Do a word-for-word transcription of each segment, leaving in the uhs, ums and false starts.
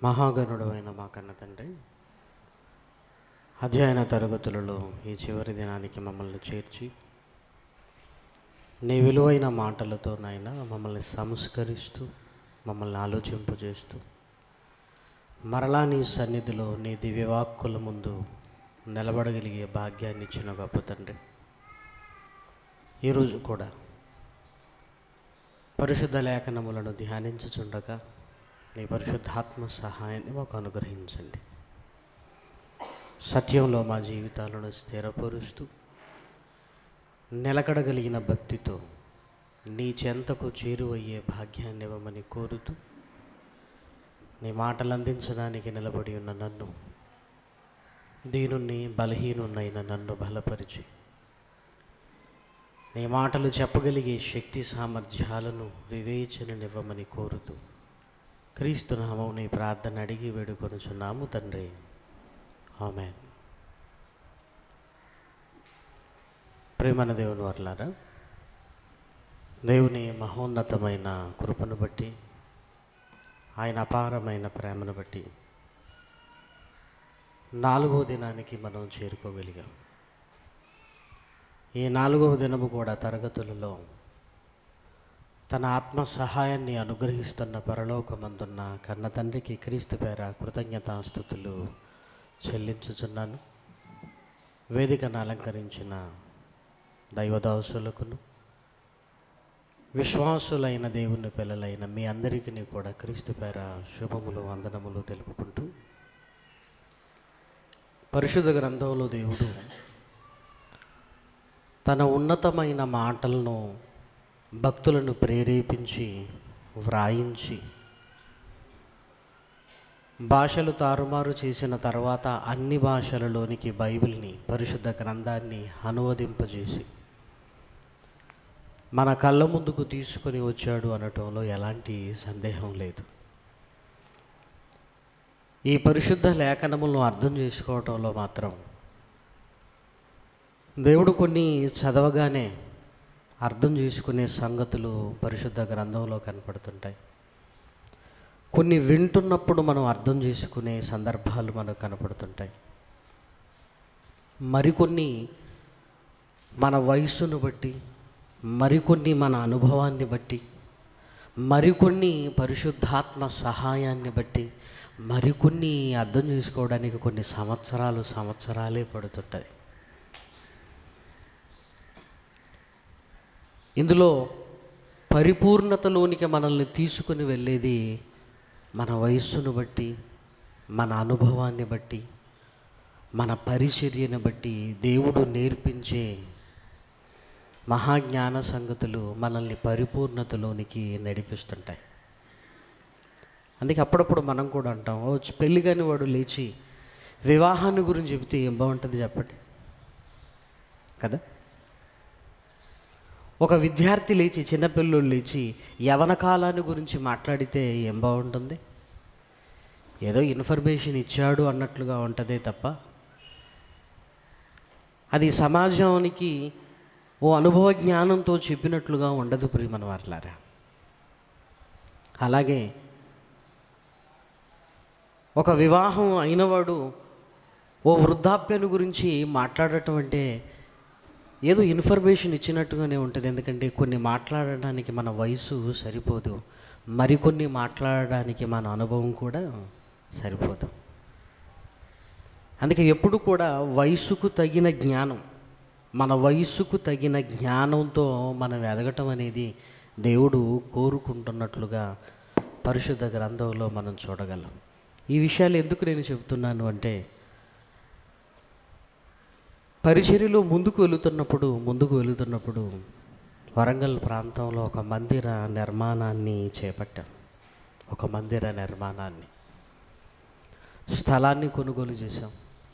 మహాగణుడైన మా కన్న తండ్రి, అధ్యయన తరగతులలో ఈ చివరి దినానికి మమ్మల్ని చేర్చి నీ విలువైన మాటలతో నాయన మమ్మల్ని సంస్కరిస్తూ మమ్మల్ని ఆలోచింపజేస్తూ మరలా నీ సన్నిధిలో నీ దివ్యవాక్కుల ముందు నిలబడగలిగే భాగ్యాన్ని ఇచ్చిన గొప్ప తండ్రి, ఈరోజు కూడా పరిశుద్ధ లేఖనములను ధ్యానించుచుండగా నీ పరిశుద్ధాత్మ సహాయాన్ని మాకు అనుగ్రహించండి. సత్యంలో మా జీవితాలను స్థిరపరుస్తూ నిలకడగలిగిన భక్తితో నీ చెంతకు చేరువయ్యే భాగ్యాన్ని ఇవ్వమని కోరుతూ నీ మాటలు అందించడానికి నిలబడి ఉన్న నన్ను, దీనుణ్ణి బలహీనున్నైన నన్ను బలపరిచి నీ మాటలు చెప్పగలిగే శక్తి సామర్థ్యాలను వివేచననివ్వమని కోరుతూ క్రీస్తు నామం నీ ప్రార్థన అడిగి వేడుకొనుచున్నాము తండ్రి, ఆమేన్. ప్రేమన దేవుని వర్లారా, దేవుని మహోన్నతమైన కృపను బట్టి, ఆయన అపారమైన ప్రేమను బట్టి నాలుగో దినానికి మనం చేరుకోగలిగాం. ఈ నాలుగవ దినము కూడా తరగతులలో తన ఆత్మ సహాయాన్ని అనుగ్రహిస్తున్న పరలోకమందున్న కన్న తండ్రికి క్రీస్తు పేర కృతజ్ఞతాస్తుతులు చెల్లించుచున్నాను. వేదికను అలంకరించిన దైవదాసులకును విశ్వాసులైన దేవుని పిల్లలైన మీ అందరికీ కూడా క్రీస్తు పేర శుభములు వందనములు తెలుపుకుంటూ, పరిశుద్ధ గ్రంథంలో దేవుడు తన ఉన్నతమైన మాటలను భక్తులను ప్రేరేపించి వ్రాయించి భాషలు తారుమారు చేసిన తర్వాత అన్ని భాషలలోనికి బైబిల్ని, పరిశుద్ధ గ్రంథాన్ని అనువదింపజేసి మన కళ్ళ ముందుకు తీసుకొని వచ్చాడు అనటంలో ఎలాంటి సందేహం లేదు. ఈ పరిశుద్ధ లేఖనములను అర్థం చేసుకోవటంలో మాత్రం దేవుడు కొన్ని చదవగానే అర్థం చేసుకునే సంగతులు పరిశుద్ధ గ్రంథంలో కనపడుతుంటాయి. కొన్ని వింటున్నప్పుడు మనం అర్థం చేసుకునే సందర్భాలు మనకు కనపడుతుంటాయి. మరికొన్ని మన వయస్సును బట్టి, మరికొన్ని మన అనుభవాన్ని బట్టి, మరికొన్ని పరిశుద్ధాత్మ సహాయాన్ని బట్టి, మరికొన్ని అర్థం చేసుకోవడానికి కొన్ని సంవత్సరాలు సంవత్సరాలే పడుతుంటాయి. ఇందులో పరిపూర్ణతలోనికి మనల్ని తీసుకుని వెళ్ళేది మన వయస్సును బట్టి, మన అనుభవాన్ని బట్టి, మన పరిచర్యను బట్టి దేవుడు నేర్పించే మహాజ్ఞాన సంగతులు మనల్ని పరిపూర్ణతలోనికి నడిపిస్తుంటాయి. అందుకే అప్పుడప్పుడు మనం కూడా అంటాం, ఓ పెళ్ళి కాని వాడు లేచి వివాహాన్ని గురించి చెబితే ఏం బాగుంటుంది చెప్పండి కదా. ఒక విద్యార్థి లేచి, చిన్నపిల్లలు లేచి యవన కాలాన్ని గురించి మాట్లాడితే ఏం బాగుంటుంది? ఏదో ఇన్ఫర్మేషన్ ఇచ్చాడు అన్నట్లుగా ఉంటుందే తప్ప అది సమాజానికి ఓ అనుభవ జ్ఞానంతో చెప్పినట్లుగా ఉండదు ప్రియమైన వారలారా. అలాగే ఒక వివాహం అయినవాడు ఓ వృద్ధాప్యాన్ని గురించి మాట్లాడటం అంటే ఏదో ఇన్ఫర్మేషన్ ఇచ్చినట్టుగానే ఉంటుంది. ఎందుకంటే కొన్ని మాట్లాడడానికి మన వయసు సరిపోదు, మరికొన్ని మాట్లాడడానికి మన అనుభవం కూడా సరిపోదు. అందుకే ఎప్పుడు కూడా వయసుకు తగిన జ్ఞానం, మన వయసుకు తగిన జ్ఞానంతో మనం ఎదగటం అనేది దేవుడు కోరుకుంటున్నట్లుగా పరిశుద్ధ గ్రంథంలో మనం చూడగలం. ఈ విషయాలు ఎందుకు నేను చెబుతున్నాను అంటే, పరిచర్యలో ముందుకు వెళుతున్నప్పుడు ముందుకు వెళుతున్నప్పుడు వరంగల్ ప్రాంతంలో ఒక మందిర నిర్మాణాన్ని చేపట్టాం. ఒక మందిర నిర్మాణాన్ని స్థలాన్ని కొనుగోలు చేశాం.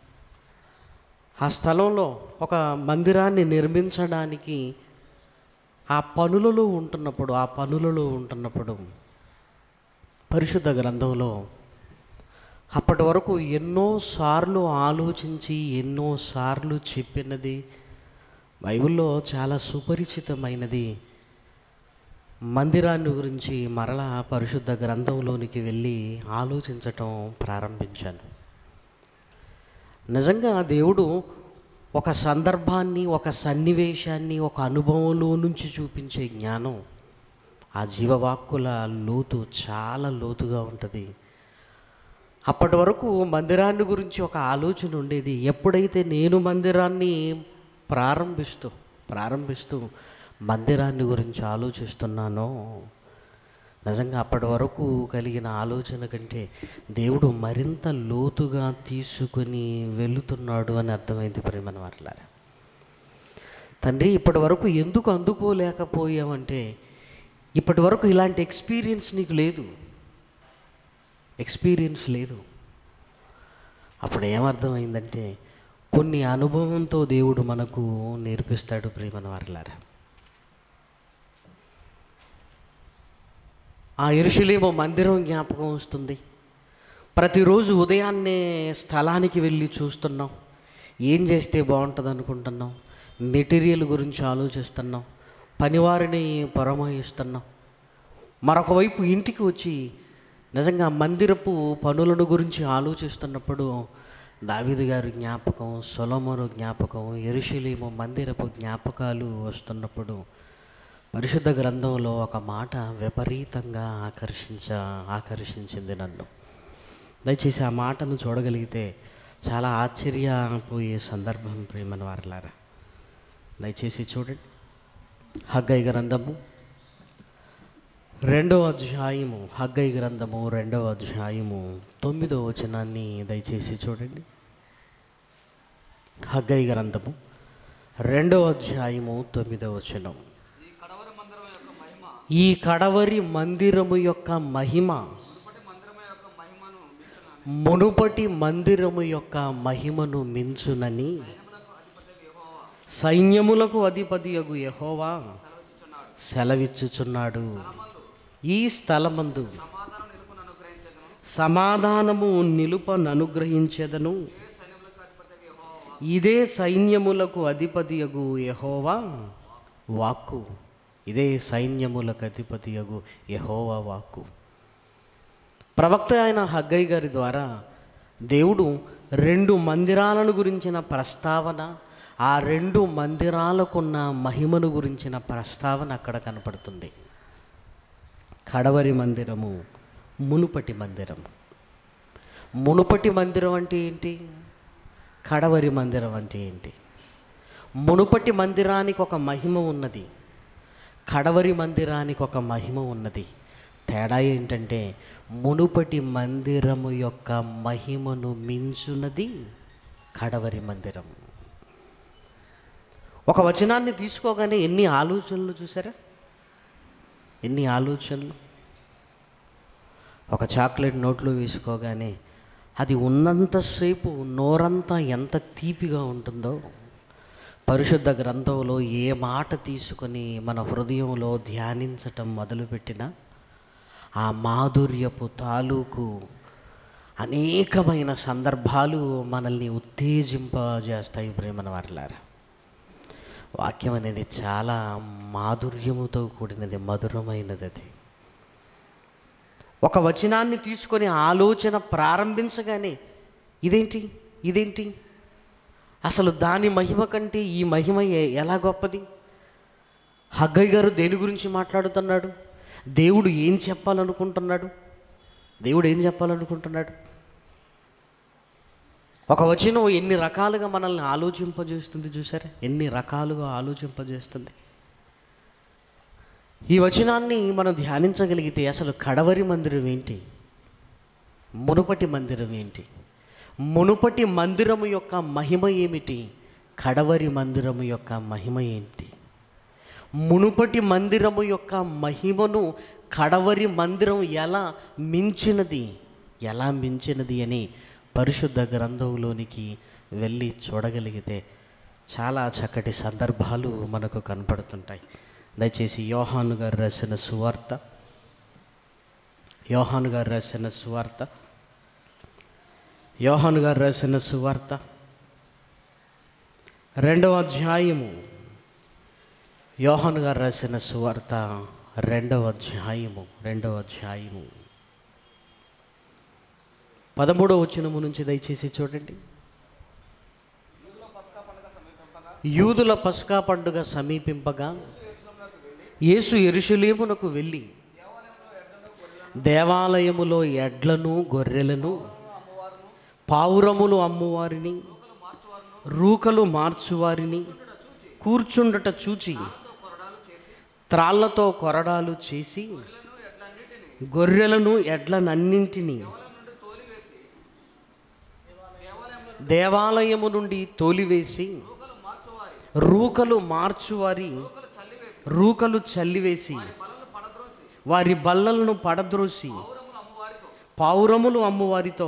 ఆ స్థలంలో ఒక మందిరాన్ని నిర్మించడానికి ఆ పనులలో ఉంటున్నప్పుడు ఆ పనులలో ఉంటున్నప్పుడు పరిశుద్ధ గ్రంథంలో అప్పటి వరకు ఎన్నోసార్లు ఆలోచించి ఎన్నోసార్లు చెప్పినది, బైబిల్లో చాలా సుపరిచితమైనది మందిరాన్ని గురించి మరలా పరిశుద్ధ గ్రంథంలోనికి వెళ్ళి ఆలోచించటం ప్రారంభించాను. నిజంగా దేవుడు ఒక సందర్భాన్ని, ఒక సన్నివేశాన్ని, ఒక అనుభవంలో నుంచి చూపించే జ్ఞానం ఆ జీవవాక్కుల లోతు చాలా లోతుగా ఉంటుంది. అప్పటి వరకు మందిరాన్ని గురించి ఒక ఆలోచన ఉండేది. ఎప్పుడైతే నేను మందిరాన్ని ప్రారంభిస్తూ ప్రారంభిస్తూ మందిరాన్ని గురించి ఆలోచిస్తున్నానో, నిజంగా అప్పటి వరకు కలిగిన ఆలోచన కంటే దేవుడు మరింత లోతుగా తీసుకొని వెళుతున్నాడు అని అర్థమైంది. ప్రియమైన వారలారా, తండ్రి ఇప్పటి వరకు ఎందుకు అందుకోలేకపోయామంటే, ఇప్పటి వరకు ఇలాంటి ఎక్స్పీరియన్స్ నీకు లేదు, ఎక్స్పీరియన్స్ లేదు. అప్పుడు ఏమర్థమైందంటే, కొన్ని అనుభవంతో దేవుడు మనకు నేర్పిస్తాడు. ప్రియమైన వారలారా, ఆ యెరూషలేము మందిరం జ్ఞాపకం వస్తుంది. ప్రతిరోజు ఉదయాన్నే స్థలానికి వెళ్ళి చూస్తున్నాం, ఏం చేస్తే బాగుంటుంది అనుకుంటున్నాం, మెటీరియల్ గురించి ఆలోచిస్తున్నాం, పనివారిని పురమాయిస్తున్నాం. మరొక వైపు ఇంటికి వచ్చి నిజంగా మందిరపు పనులను గురించి ఆలోచిస్తున్నప్పుడు దావీదు గారి జ్ఞాపకం, సొలొమోను జ్ఞాపకం, యెరూషలేము మందిరపు జ్ఞాపకాలు వస్తున్నప్పుడు పరిశుద్ధ గ్రంథంలో ఒక మాట విపరీతంగా ఆకర్షించ ఆకర్షించింది నన్ను. దయచేసి ఆ మాటను చూడగలిగితే చాలా ఆశ్చర్యపోయే సందర్భం. ప్రియమైన వారలారా, దయచేసి చూడండి. హగ్గయి గ్రంథము రెండవ అధ్యాయము హగ్గయి గ్రంథము రెండవ అధ్యాయము తొమ్మిదవ వచనాన్ని దయచేసి చూడండి. హగ్గయి గ్రంథము రెండవ అధ్యాయము తొమ్మిదవ వచనం. ఈ కడవరి మందిరము యొక్క మహిమ మునుపటి మందిరము యొక్క మహిమను మించునని సైన్యములకు అధిపతియగు యెహోవా సెలవిచ్చుచున్నాడు. ఈ స్థలమందు సమాధానము నిలుపననుగ్రహించెదను. ఇదే సైన్యములకు అధిపతియగు యెహోవా వాక్కు. ఇదే సైన్యములకు అధిపతియగు యెహోవా వాక్కు. ప్రవక్త అయిన హగ్గయి గారి ద్వారా దేవుడు రెండు మందిరాలను గురించిన ప్రస్తావన, ఆ రెండు మందిరాలకున్న మహిమను గురించిన ప్రస్తావన అక్కడ కనపడుతుంది. కడవరి మందిరము, మునుపటి మందిరము. మునుపటి మందిరం అంటే ఏంటి? కడవరి మందిరం అంటే ఏంటి? మునుపటి మందిరానికి ఒక మహిమ ఉన్నది, కడవరి మందిరానికి ఒక మహిమ ఉన్నది. తేడా ఏంటంటే, మునుపటి మందిరము యొక్క మహిమను మించున్నది కడవరి మందిరం. ఒక వచనాన్ని తీసుకోగానే ఎన్ని ఆలోచనలు చూసారా? ఎన్ని ఆలోచనలు! ఒక చాక్లెట్ నోట్లో వేసుకోగానే అది ఉన్నంతసేపు నోరంతా ఎంత తీపిగా ఉంటుందో, పరిశుద్ధ గ్రంథంలో ఏ మాట తీసుకొని మన హృదయంలో ధ్యానించటం మొదలుపెట్టినా ఆ మాధుర్యపు తాలూకు అనేకమైన సందర్భాలు మనల్ని ఉత్తేజింపజేస్తాయి. ప్రేమన వారలారా, వాక్యం అనేది చాలా మాధుర్యముతో కూడినది, మధురమైనది. అది ఒక వచనాన్ని తీసుకొని ఆలోచన ప్రారంభించగానే ఇదేంటి ఇదేంటి అసలు దాని మహిమ కంటే ఈ మహిమ ఎలా గొప్పది? హగ్గయి గారు దేని గురించి మాట్లాడుతున్నాడు? దేవుడు ఏం చెప్పాలనుకుంటున్నాడు? దేవుడు ఏం చెప్పాలనుకుంటున్నాడు? ఒక వచనం ఎన్ని రకాలుగా మనల్ని ఆలోచింపజేస్తుంది చూసారా? ఎన్ని రకాలుగా ఆలోచింపజేస్తుంది. ఈ వచనాన్ని మనం ధ్యానించగలిగితే అసలు కడవరి మందిరం ఏంటి, మునుపటి మందిరం ఏంటి, మునుపటి మందిరము యొక్క మహిమ ఏమిటి, కడవరి మందిరము యొక్క మహిమ ఏంటి? మునుపటి మందిరము యొక్క మహిమను కడవరి మందిరం ఎలా మించినది, ఎలా మించినది అని పరిశుద్ధ గ్రంథంలోనికి వెళ్ళి చూడగలిగితే చాలా చక్కటి సందర్భాలు మనకు కనపడుతుంటాయి. దయచేసి యోహాను గారు రాసిన సువార్త, యోహాను గారు రాసిన సువార్త యోహాను గారు రాసిన సువార్త రెండవ అధ్యాయము, యోహాను గారు రాసిన సువార్త రెండవ అధ్యాయము రెండవ అధ్యాయము పదమూడవ వచనము నుంచి దయచేసి చూడండి. యూదుల పస్కా పండుగ సమీపింపగా యేసు యెరూషలేమునకు వెళ్ళి దేవాలయములో ఎడ్లను గొర్రెలను పావురములు అమ్మువారిని రూకలు మార్చువారిని కూర్చుండట చూచి త్రాళ్లతో కొరడాలు చేసి గొర్రెలను ఎడ్లనన్నింటినీ దేవాలయము నుండి తోలివేసి రూకలు మార్చువారి రూకలు చల్లివేసి వారి బల్లలను పడద్రోసి పావురములు అమ్మువారితో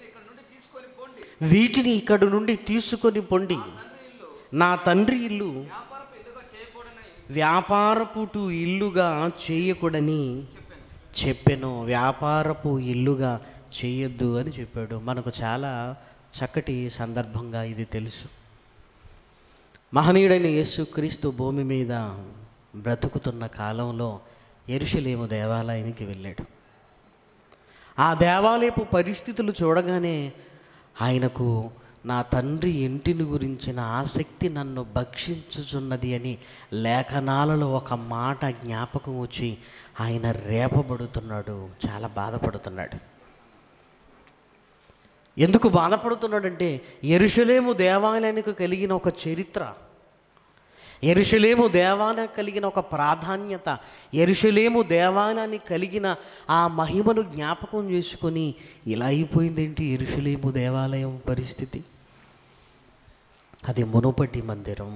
వీటిని ఇక్కడి నుండి తీసుకొని పొండి, నా తండ్రి ఇల్లు వ్యాపారపుటు ఇల్లుగా చేయకూడని చెప్పెను. వ్యాపారపు ఇల్లుగా చేయొద్దు అని చెప్పాడు. మనకు చాలా చక్కటి సందర్భంగా ఇది తెలుసు. మహనీయుడైన యేసుక్రీస్తు భూమి మీద బ్రతుకుతున్న కాలంలో యెరూషలేము దేవాలయానికి వెళ్ళాడు. ఆ దేవాలయపు పరిస్థితులు చూడగానే ఆయనకు నా తండ్రి ఇంటిని గురించిన ఆసక్తి నన్ను భక్షించుచున్నది అని లేఖనాలలో ఒక మాట జ్ఞాపకం వచ్చి ఆయన రేపబడుతున్నాడు, చాలా బాధపడుతున్నాడు. ఎందుకు బాధపడుతున్నాడంటే యెరూషలేము దేవాలయానికి కలిగిన ఒక చరిత్ర, యెరూషలేము దేవాలయానికి కలిగిన ఒక ప్రాధాన్యత, యెరూషలేము దేవాలయానికి కలిగిన ఆ మహిమను జ్ఞాపకం చేసుకొని ఇలా అయిపోయిందేంటి యెరూషలేము దేవాలయం పరిస్థితి? అది మునుపటి మందిరం.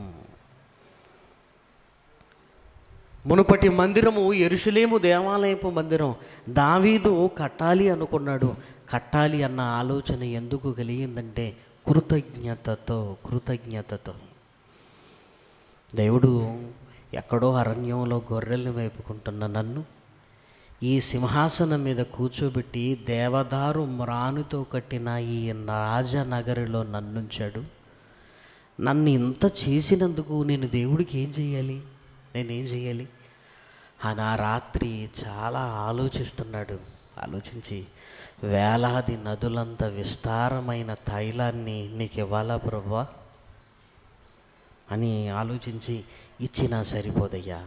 మునుపటి మందిరము యెరూషలేము దేవాలయపు మందిరం. దావీదు కట్టాలి అనుకున్నాడు. కట్టాలి అన్న ఆలోచన ఎందుకు కలిగిందంటే కృతజ్ఞతతో కృతజ్ఞతతో దేవుడు ఎక్కడో అరణ్యంలో గొర్రెల్ని మేపుకుంటున్న నన్ను ఈ సింహాసనం మీద కూర్చోబెట్టి దేవదారు మ్రానుతో కట్టిన ఈ రాజనగరిలో నన్నుంచాడు. నన్ను ఇంత చేసినందుకు నేను దేవుడికి ఏం చేయాలి, నేనేం చేయాలి అని ఆ రాత్రి చాలా ఆలోచిస్తున్నాడు. ఆలోచించి వేలాది నదులంత విస్తారమైన తైలాన్ని నీకు ఇవ్వాలా ప్రభువా అని ఆలోచించి, ఇచ్చినా సరిపోదయ్యా,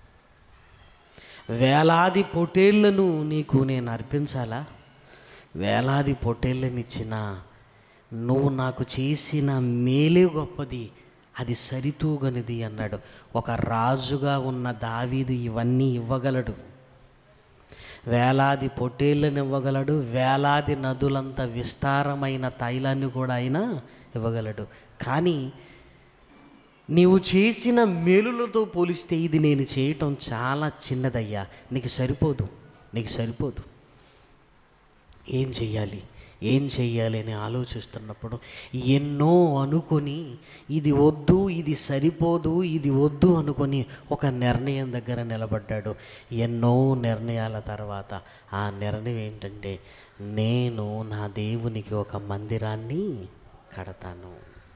వేలాది పొటేళ్లను నీకు నేను అర్పించాలా, వేలాది పొటేళ్ళని ఇచ్చినా నువ్వు నాకు చేసిన మేలే గొప్పది, అది సరితూగనిది అన్నాడు. ఒక రాజుగా ఉన్న దావీదు ఇవన్నీ ఇవ్వగలడు. వేలాది పొట్టేళ్ళని ఇవ్వగలడు, వేలాది నదులంత విస్తారమైన తైలాన్ని కూడా ఆయన ఇవ్వగలడు. కానీ నీవు చేసిన మేలులతో పోలిస్తే ఇది నేను చేయటం చాలా చిన్నదయ్యా, నీకు సరిపోదు, నీకు సరిపోదు. ఏం చెయ్యాలి ఏం చెయ్యాలి అని ఆలోచిస్తున్నప్పుడు ఎన్నో అనుకొని ఇది వద్దు, ఇది సరిపోదు, ఇది వద్దు అనుకొని ఒక నిర్ణయం దగ్గర నిలబడ్డాడు. ఎన్నో నిర్ణయాల తర్వాత ఆ నిర్ణయం ఏంటంటే, నేను నా దేవునికి ఒక మందిరాన్ని కడతాను.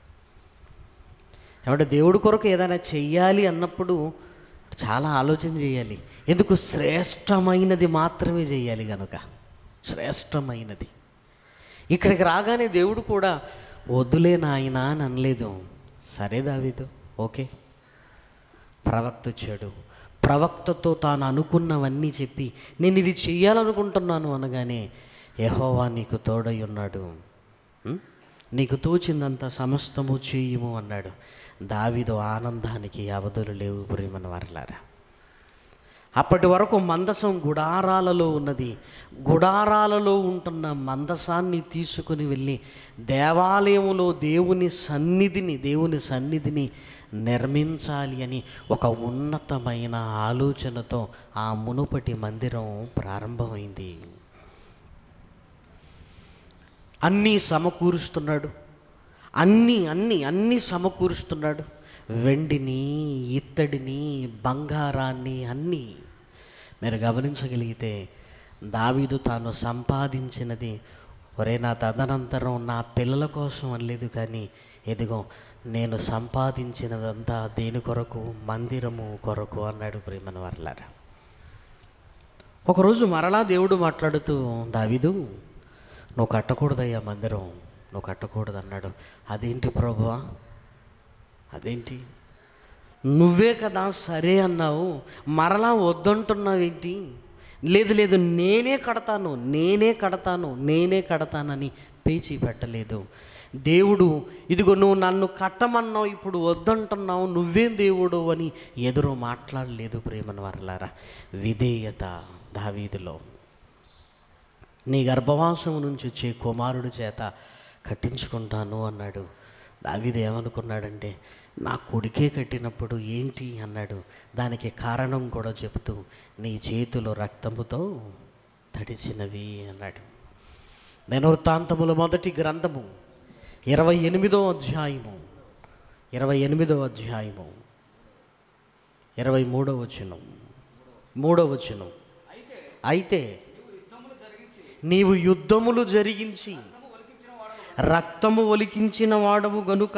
ఏమంటే దేవుడి కొరకు ఏదైనా చెయ్యాలి అన్నప్పుడు చాలా ఆలోచన చేయాలి. ఎందుకు? శ్రేష్టమైనది మాత్రమే చేయాలి కనుక, శ్రేష్టమైనది. ఇక్కడికి రాగానే దేవుడు కూడా వద్దులే నాయనా అని అనలేదు. సరే దావీదు, ఓకే. ప్రవక్త వచ్చాడు, ప్రవక్తతో తాను అనుకున్నవన్నీ చెప్పి నేను ఇది చెయ్యాలనుకుంటున్నాను అనగానే, యెహోవా నీకు తోడై ఉన్నాడు, నీకు తోచిందంత సమస్తము చేయము అన్నాడు. దావీదు ఆనందానికి అవధులు లేవు ప్రియమైన వారలారా. అప్పటి వరకు మందసం గుడారాలలో ఉన్నది. గుడారాలలో ఉంటున్న మందసాన్ని తీసుకుని వెళ్ళి దేవాలయములో దేవుని సన్నిధిని దేవుని సన్నిధిని నిర్మించాలి అని ఒక ఉన్నతమైన ఆలోచనతో ఆ మునుపటి మందిరం ప్రారంభమైంది. అన్నీ సమకూరుస్తున్నాడు, అన్నీ అన్నీ అన్నీ సమకూరుస్తున్నాడు. వెండిని, ఇత్తడిని, బంగారాన్ని అన్నీ. మీరు గమనించగలిగితే దావీదు తాను సంపాదించినది, ఒరే నా తదనంతరం నా పిల్లల కోసం అనలేదు, కానీ ఎదిగో నేను సంపాదించినదంతా దేని కొరకు? మందిరము కొరకు అన్నాడు ప్రియమైన వారలారా. ఒకరోజు మరలా దేవుడు మాట్లాడుతూ, దావీదు నువ్వు కట్టకూడదయ్యా మందిరం, నువ్వు కట్టకూడదు అన్నాడు. అదేంటి ప్రభువా, అదేంటి, నువ్వే కదా సరే అన్నావు, మరలా వద్దంటున్నావేంటి? లేదు లేదు నేనే కడతాను నేనే కడతాను నేనే కడతానని పేచీ పెట్టలేదు దేవుడు. ఇదిగో నువ్వు నన్ను కట్టమన్నావు, ఇప్పుడు వద్దంటున్నావు, నువ్వేం దేవుడు అని ఎదురు మాట్లాడలేదు. ప్రేమను వర్లారా, విధేయత దావీదులో. నీ గర్భవాసము నుంచి వచ్చే కుమారుడి చేత కట్టించుకుంటాను అన్నాడు. దావీదు ఏమనుకున్నాడంటే, నా కొడుకే కట్టినప్పుడు ఏంటి అన్నాడు. దానికి కారణం కూడా చెబుతూ, నీ చేతులు రక్తముతో తడిచినవి అన్నాడు. దినవృత్తాంతముల మొదటి గ్రంథము ఇరవై ఎనిమిదో అధ్యాయము ఇరవై ఎనిమిదో అధ్యాయము ఇరవై మూడో వచనం మూడో వచనం అయితే నీవు యుద్ధములు జరిగించి రక్తము ఒలికించిన వాడవు గనుక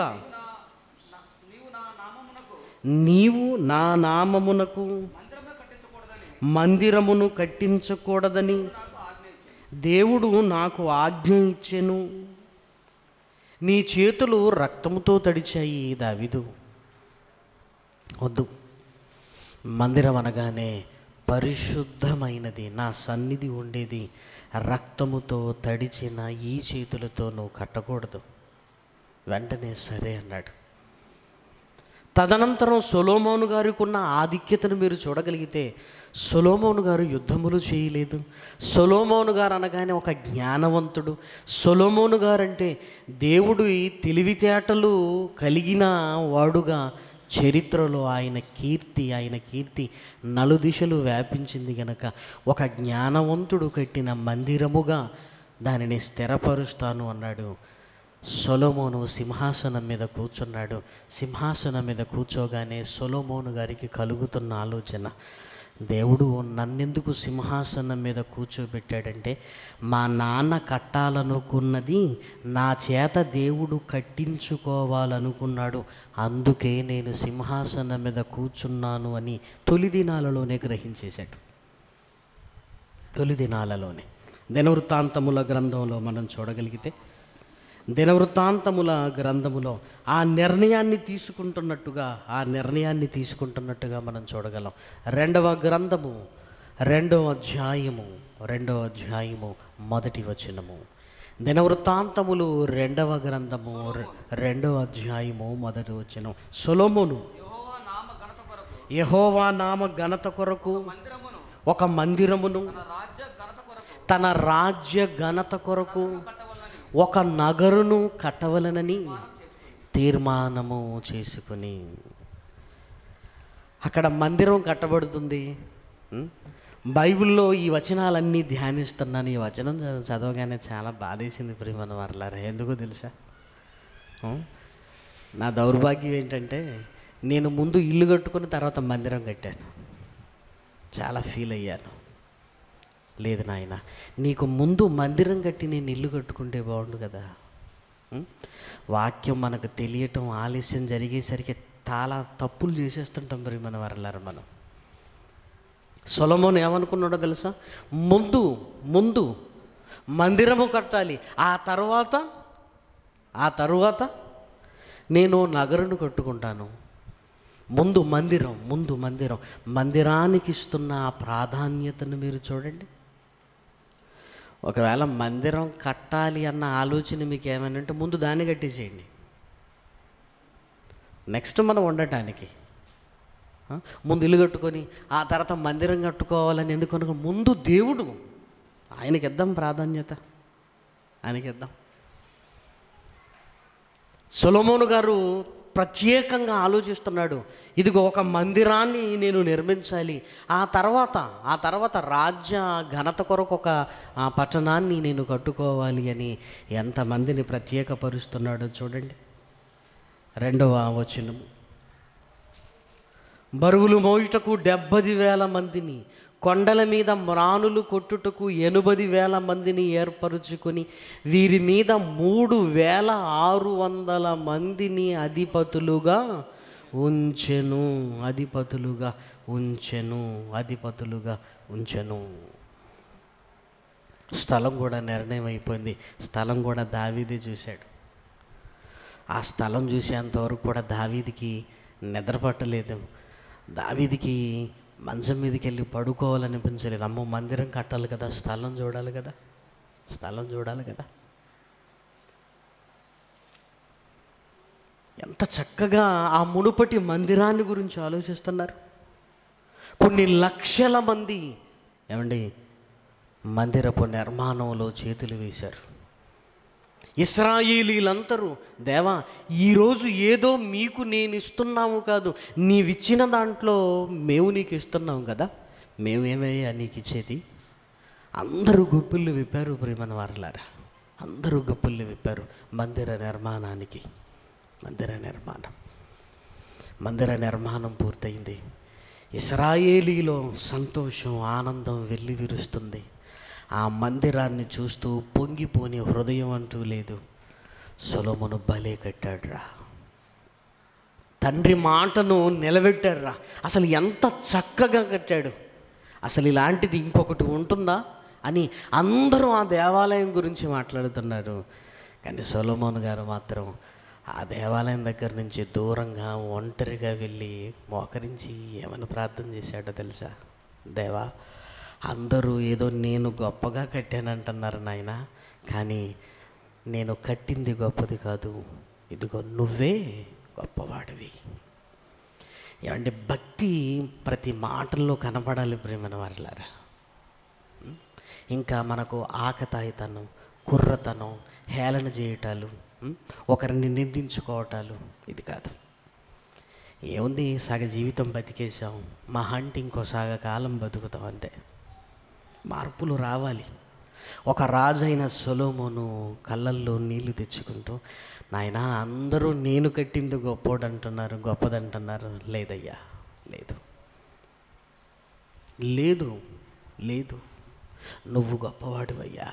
నీవు నా నామమునకు మందిరమును కట్టించకూడదని దేవుడు నాకు ఆజ్ఞ ఇచ్చెను. నీ చేతులు రక్తముతో తడిచాయి దావీదు. వద్దు, మందిరం అనగానే పరిశుద్ధమైనది, నా సన్నిధి ఉండేది, రక్తముతో తడిచిన ఈ చేతులతో నువ్వు కట్టకూడదు. వెంటనే సరే అన్నాడు. తదనంతరం సొలొమోను గారికి ఉన్న ఆధిక్యతను మీరు చూడగలిగితే, సొలొమోను గారు యుద్ధములు చేయలేదు. సొలొమోను గారు అనగానే ఒక జ్ఞానవంతుడు. సొలొమోను గారు అంటే దేవుడు తెలివితేటలు కలిగిన వాడుగా చరిత్రలో ఆయన కీర్తి ఆయన కీర్తి నలుదిశలు వ్యాపించింది గనక, ఒక జ్ఞానవంతుడు కట్టిన మందిరముగా దానిని స్థిరపరుస్తాను అన్నాడు. సొలొమోను సింహాసనం మీద కూర్చున్నాడు. సింహాసనం మీద కూర్చోగానే సొలొమోను గారికి కలుగుతున్న ఆలోచన, దేవుడు నన్నెందుకు సింహాసనం మీద కూర్చోబెట్టాడంటే, మా నాన్న కట్టాలనుకున్నది నా చేత దేవుడు కట్టించుకోవాలనుకున్నాడు, అందుకే నేను సింహాసనం మీద కూర్చున్నాను అని తొలి దినాలలోనే గ్రహించేశాడు. తొలి దినాలలోనే దినవృత్తాంతముల గ్రంథంలో మనం చూడగలిగితే, దినవృత్తాంతముల గ్రంథములో ఆ నిర్ణయాన్ని తీసుకుంటున్నట్టుగా ఆ నిర్ణయాన్ని తీసుకుంటున్నట్టుగా మనం చూడగలం. రెండవ గ్రంథము రెండవ అధ్యాయము రెండవ అధ్యాయము మొదటి వచనము. దినవృత్తాంతములు రెండవ గ్రంథము రెండవ అధ్యాయము మొదటి వచనం. సొలొమోను యెహోవా నామ ఘనత కొరకు ఒక మందిరమును, తన రాజ్య ఘనత కొరకు ఒక నగరును కట్టవలనని తీర్మానము చేసుకుని, అక్కడ మందిరం కట్టబడుతుంది. బైబిల్లో ఈ వచనాలన్నీ ధ్యానిస్తున్నాను. ఈ వచనం చదవగానే చాలా బాధేసింది ప్రియమైన వారలారా. ఎందుకో తెలుసా? నా దౌర్భాగ్యం ఏంటంటే, నేను ముందు ఇల్లు కట్టుకుని తర్వాత మందిరం కట్టాను. చాలా ఫీల్ అయ్యాను. లేదు నాయన, నీకు ముందు మందిరం కట్టి నేను ఇల్లు కట్టుకుంటే బాగుండు కదా. వాక్యం మనకు తెలియటం ఆలస్యం జరిగేసరికి చాలా తప్పులు చేసేస్తుంటాం మరి మన వరలారు. మనం సొలొమోను ఏమనుకున్నాడో తెలుసా? ముందు ముందు మందిరము కట్టాలి, ఆ తర్వాత ఆ తరువాత నేను నగరును కట్టుకుంటాను. ముందు మందిరం ముందు మందిరం మందిరానికి ఇస్తున్న ఆ ప్రాధాన్యతను మీరు చూడండి. ఒకవేళ మందిరం కట్టాలి అన్న ఆలోచన మీకు ఏమైనా ఉంటే ముందు దాన్ని కట్టేసేయండి. నెక్స్ట్ మనం ఉండటానికి ముందు ఇల్లు కట్టుకొని ఆ తర్వాత మందిరం కట్టుకోవాలని ఎందుకు అనుకో, ముందు దేవుడు, ఆయనకి ఇద్దాం ప్రాధాన్యత, ఆయనకి ఇద్దాం. సొలొమోను గారు ప్రత్యేకంగా ఆలోచిస్తున్నాడు. ఇదిగో ఒక మందిరాన్ని నేను నిర్మించాలి, ఆ తర్వాత ఆ తర్వాత రాజ్య ఘనత కొరకు ఒక పట్టణాన్ని నేను కట్టుకోవాలి అని ఎంతమందిని ప్రత్యేకపరుస్తున్నాడో చూడండి. రెండవ వచనము, బరువులు మోయుటకు డెబ్బది వేల మందిని, కొండల మీద మ్రానులు కొట్టుటకు ఎనభై వేల మందిని ఏర్పరుచుకొని, వీరి మీద మూడు వేల ఆరు వందల మందిని అధిపతులుగా ఉంచెను అధిపతులుగా ఉంచెను అధిపతులుగా ఉంచెను స్థలం కూడా నిర్ణయం అయిపోయింది. స్థలం కూడా దావీదే చూశాడు. ఆ స్థలం చూసేంతవరకు కూడా దావీదికి నిద్ర పట్టలేదు. దావీదికి మంచం మీదకి వెళ్ళి పడుకోవాలనిపించలేదు. అమ్మో, మందిరం కట్టాలి కదా, స్థలం చూడాలి కదా, స్థలం చూడాలి కదా. ఎంత చక్కగా ఆ మునుపటి మందిరాన్ని గురించి ఆలోచిస్తున్నారు. కొన్ని లక్షల మంది ఏమండి మందిరపు నిర్మాణంలో చేతులు వేశారు. ఇశ్రాయేలీలందరూ, దేవా ఈరోజు ఏదో మీకు నేను ఇస్తున్నాము కాదు, నీవిచ్చిన దాంట్లో మేము నీకు ఇస్తున్నాము కదా, మేమేమయ్యా నీకు ఇచ్చేది. అందరూ గుప్పిళ్ళు విప్పారు. ప్రియమైన వారలారా, అందరూ గుప్పిళ్ళు విప్పారు మందిర నిర్మాణానికి. మందిర నిర్మాణం మందిర నిర్మాణం పూర్తయింది. ఇశ్రాయేలీలో సంతోషం, ఆనందం వెల్లి విరుస్తుంది. ఆ మందిరాన్ని చూస్తూ పొంగిపోని హృదయం అంటూ లేదు. సొలొమోను భలే కట్టాడురా, తండ్రి మాటను నిలబెట్టాడురా. అసలు ఎంత చక్కగా కట్టాడు, అసలు ఇలాంటిది ఇంకొకటి ఉంటుందా అని అందరూ ఆ దేవాలయం గురించి మాట్లాడుతున్నారు. కానీ సొలొమోను గారు మాత్రం ఆ దేవాలయం దగ్గర నుంచి దూరంగా ఒంటరిగా వెళ్ళి మోకరించి ఏమని ప్రార్థన చేశాడో తెలుసా? దేవా, అందరూ ఏదో నేను గొప్పగా కట్టానంటున్నారు నాయన, కానీ నేను కట్టింది గొప్పది కాదు, ఇదిగో నువ్వే గొప్పవాడివి. ఏమంటే భక్తి ప్రతి మాటల్లో కనపడాలి ప్రేమన వారలారా. ఇంకా మనకు ఆకతాయితనం, కుర్రతనం, హేళన చేయటాలు, ఒకరిని నిందించుకోవటాలు ఇది కాదు. ఏముంది, సగ జీవితం బతికేసాం, మహా అంటే ఇంకో సగ కాలం బతుకుతాం అంతే. మార్పులు రావాలి. ఒక రాజైన సొలొమోను కళ్ళల్లో నీళ్లు తెచ్చుకుంటూ, నాయనా అందరూ నేను కట్టింది గొప్పోడు అంటున్నారు, గొప్పదంటున్నారు. లేదయ్యా, లేదు లేదు లేదు నువ్వు గొప్పవాడివయ్యా.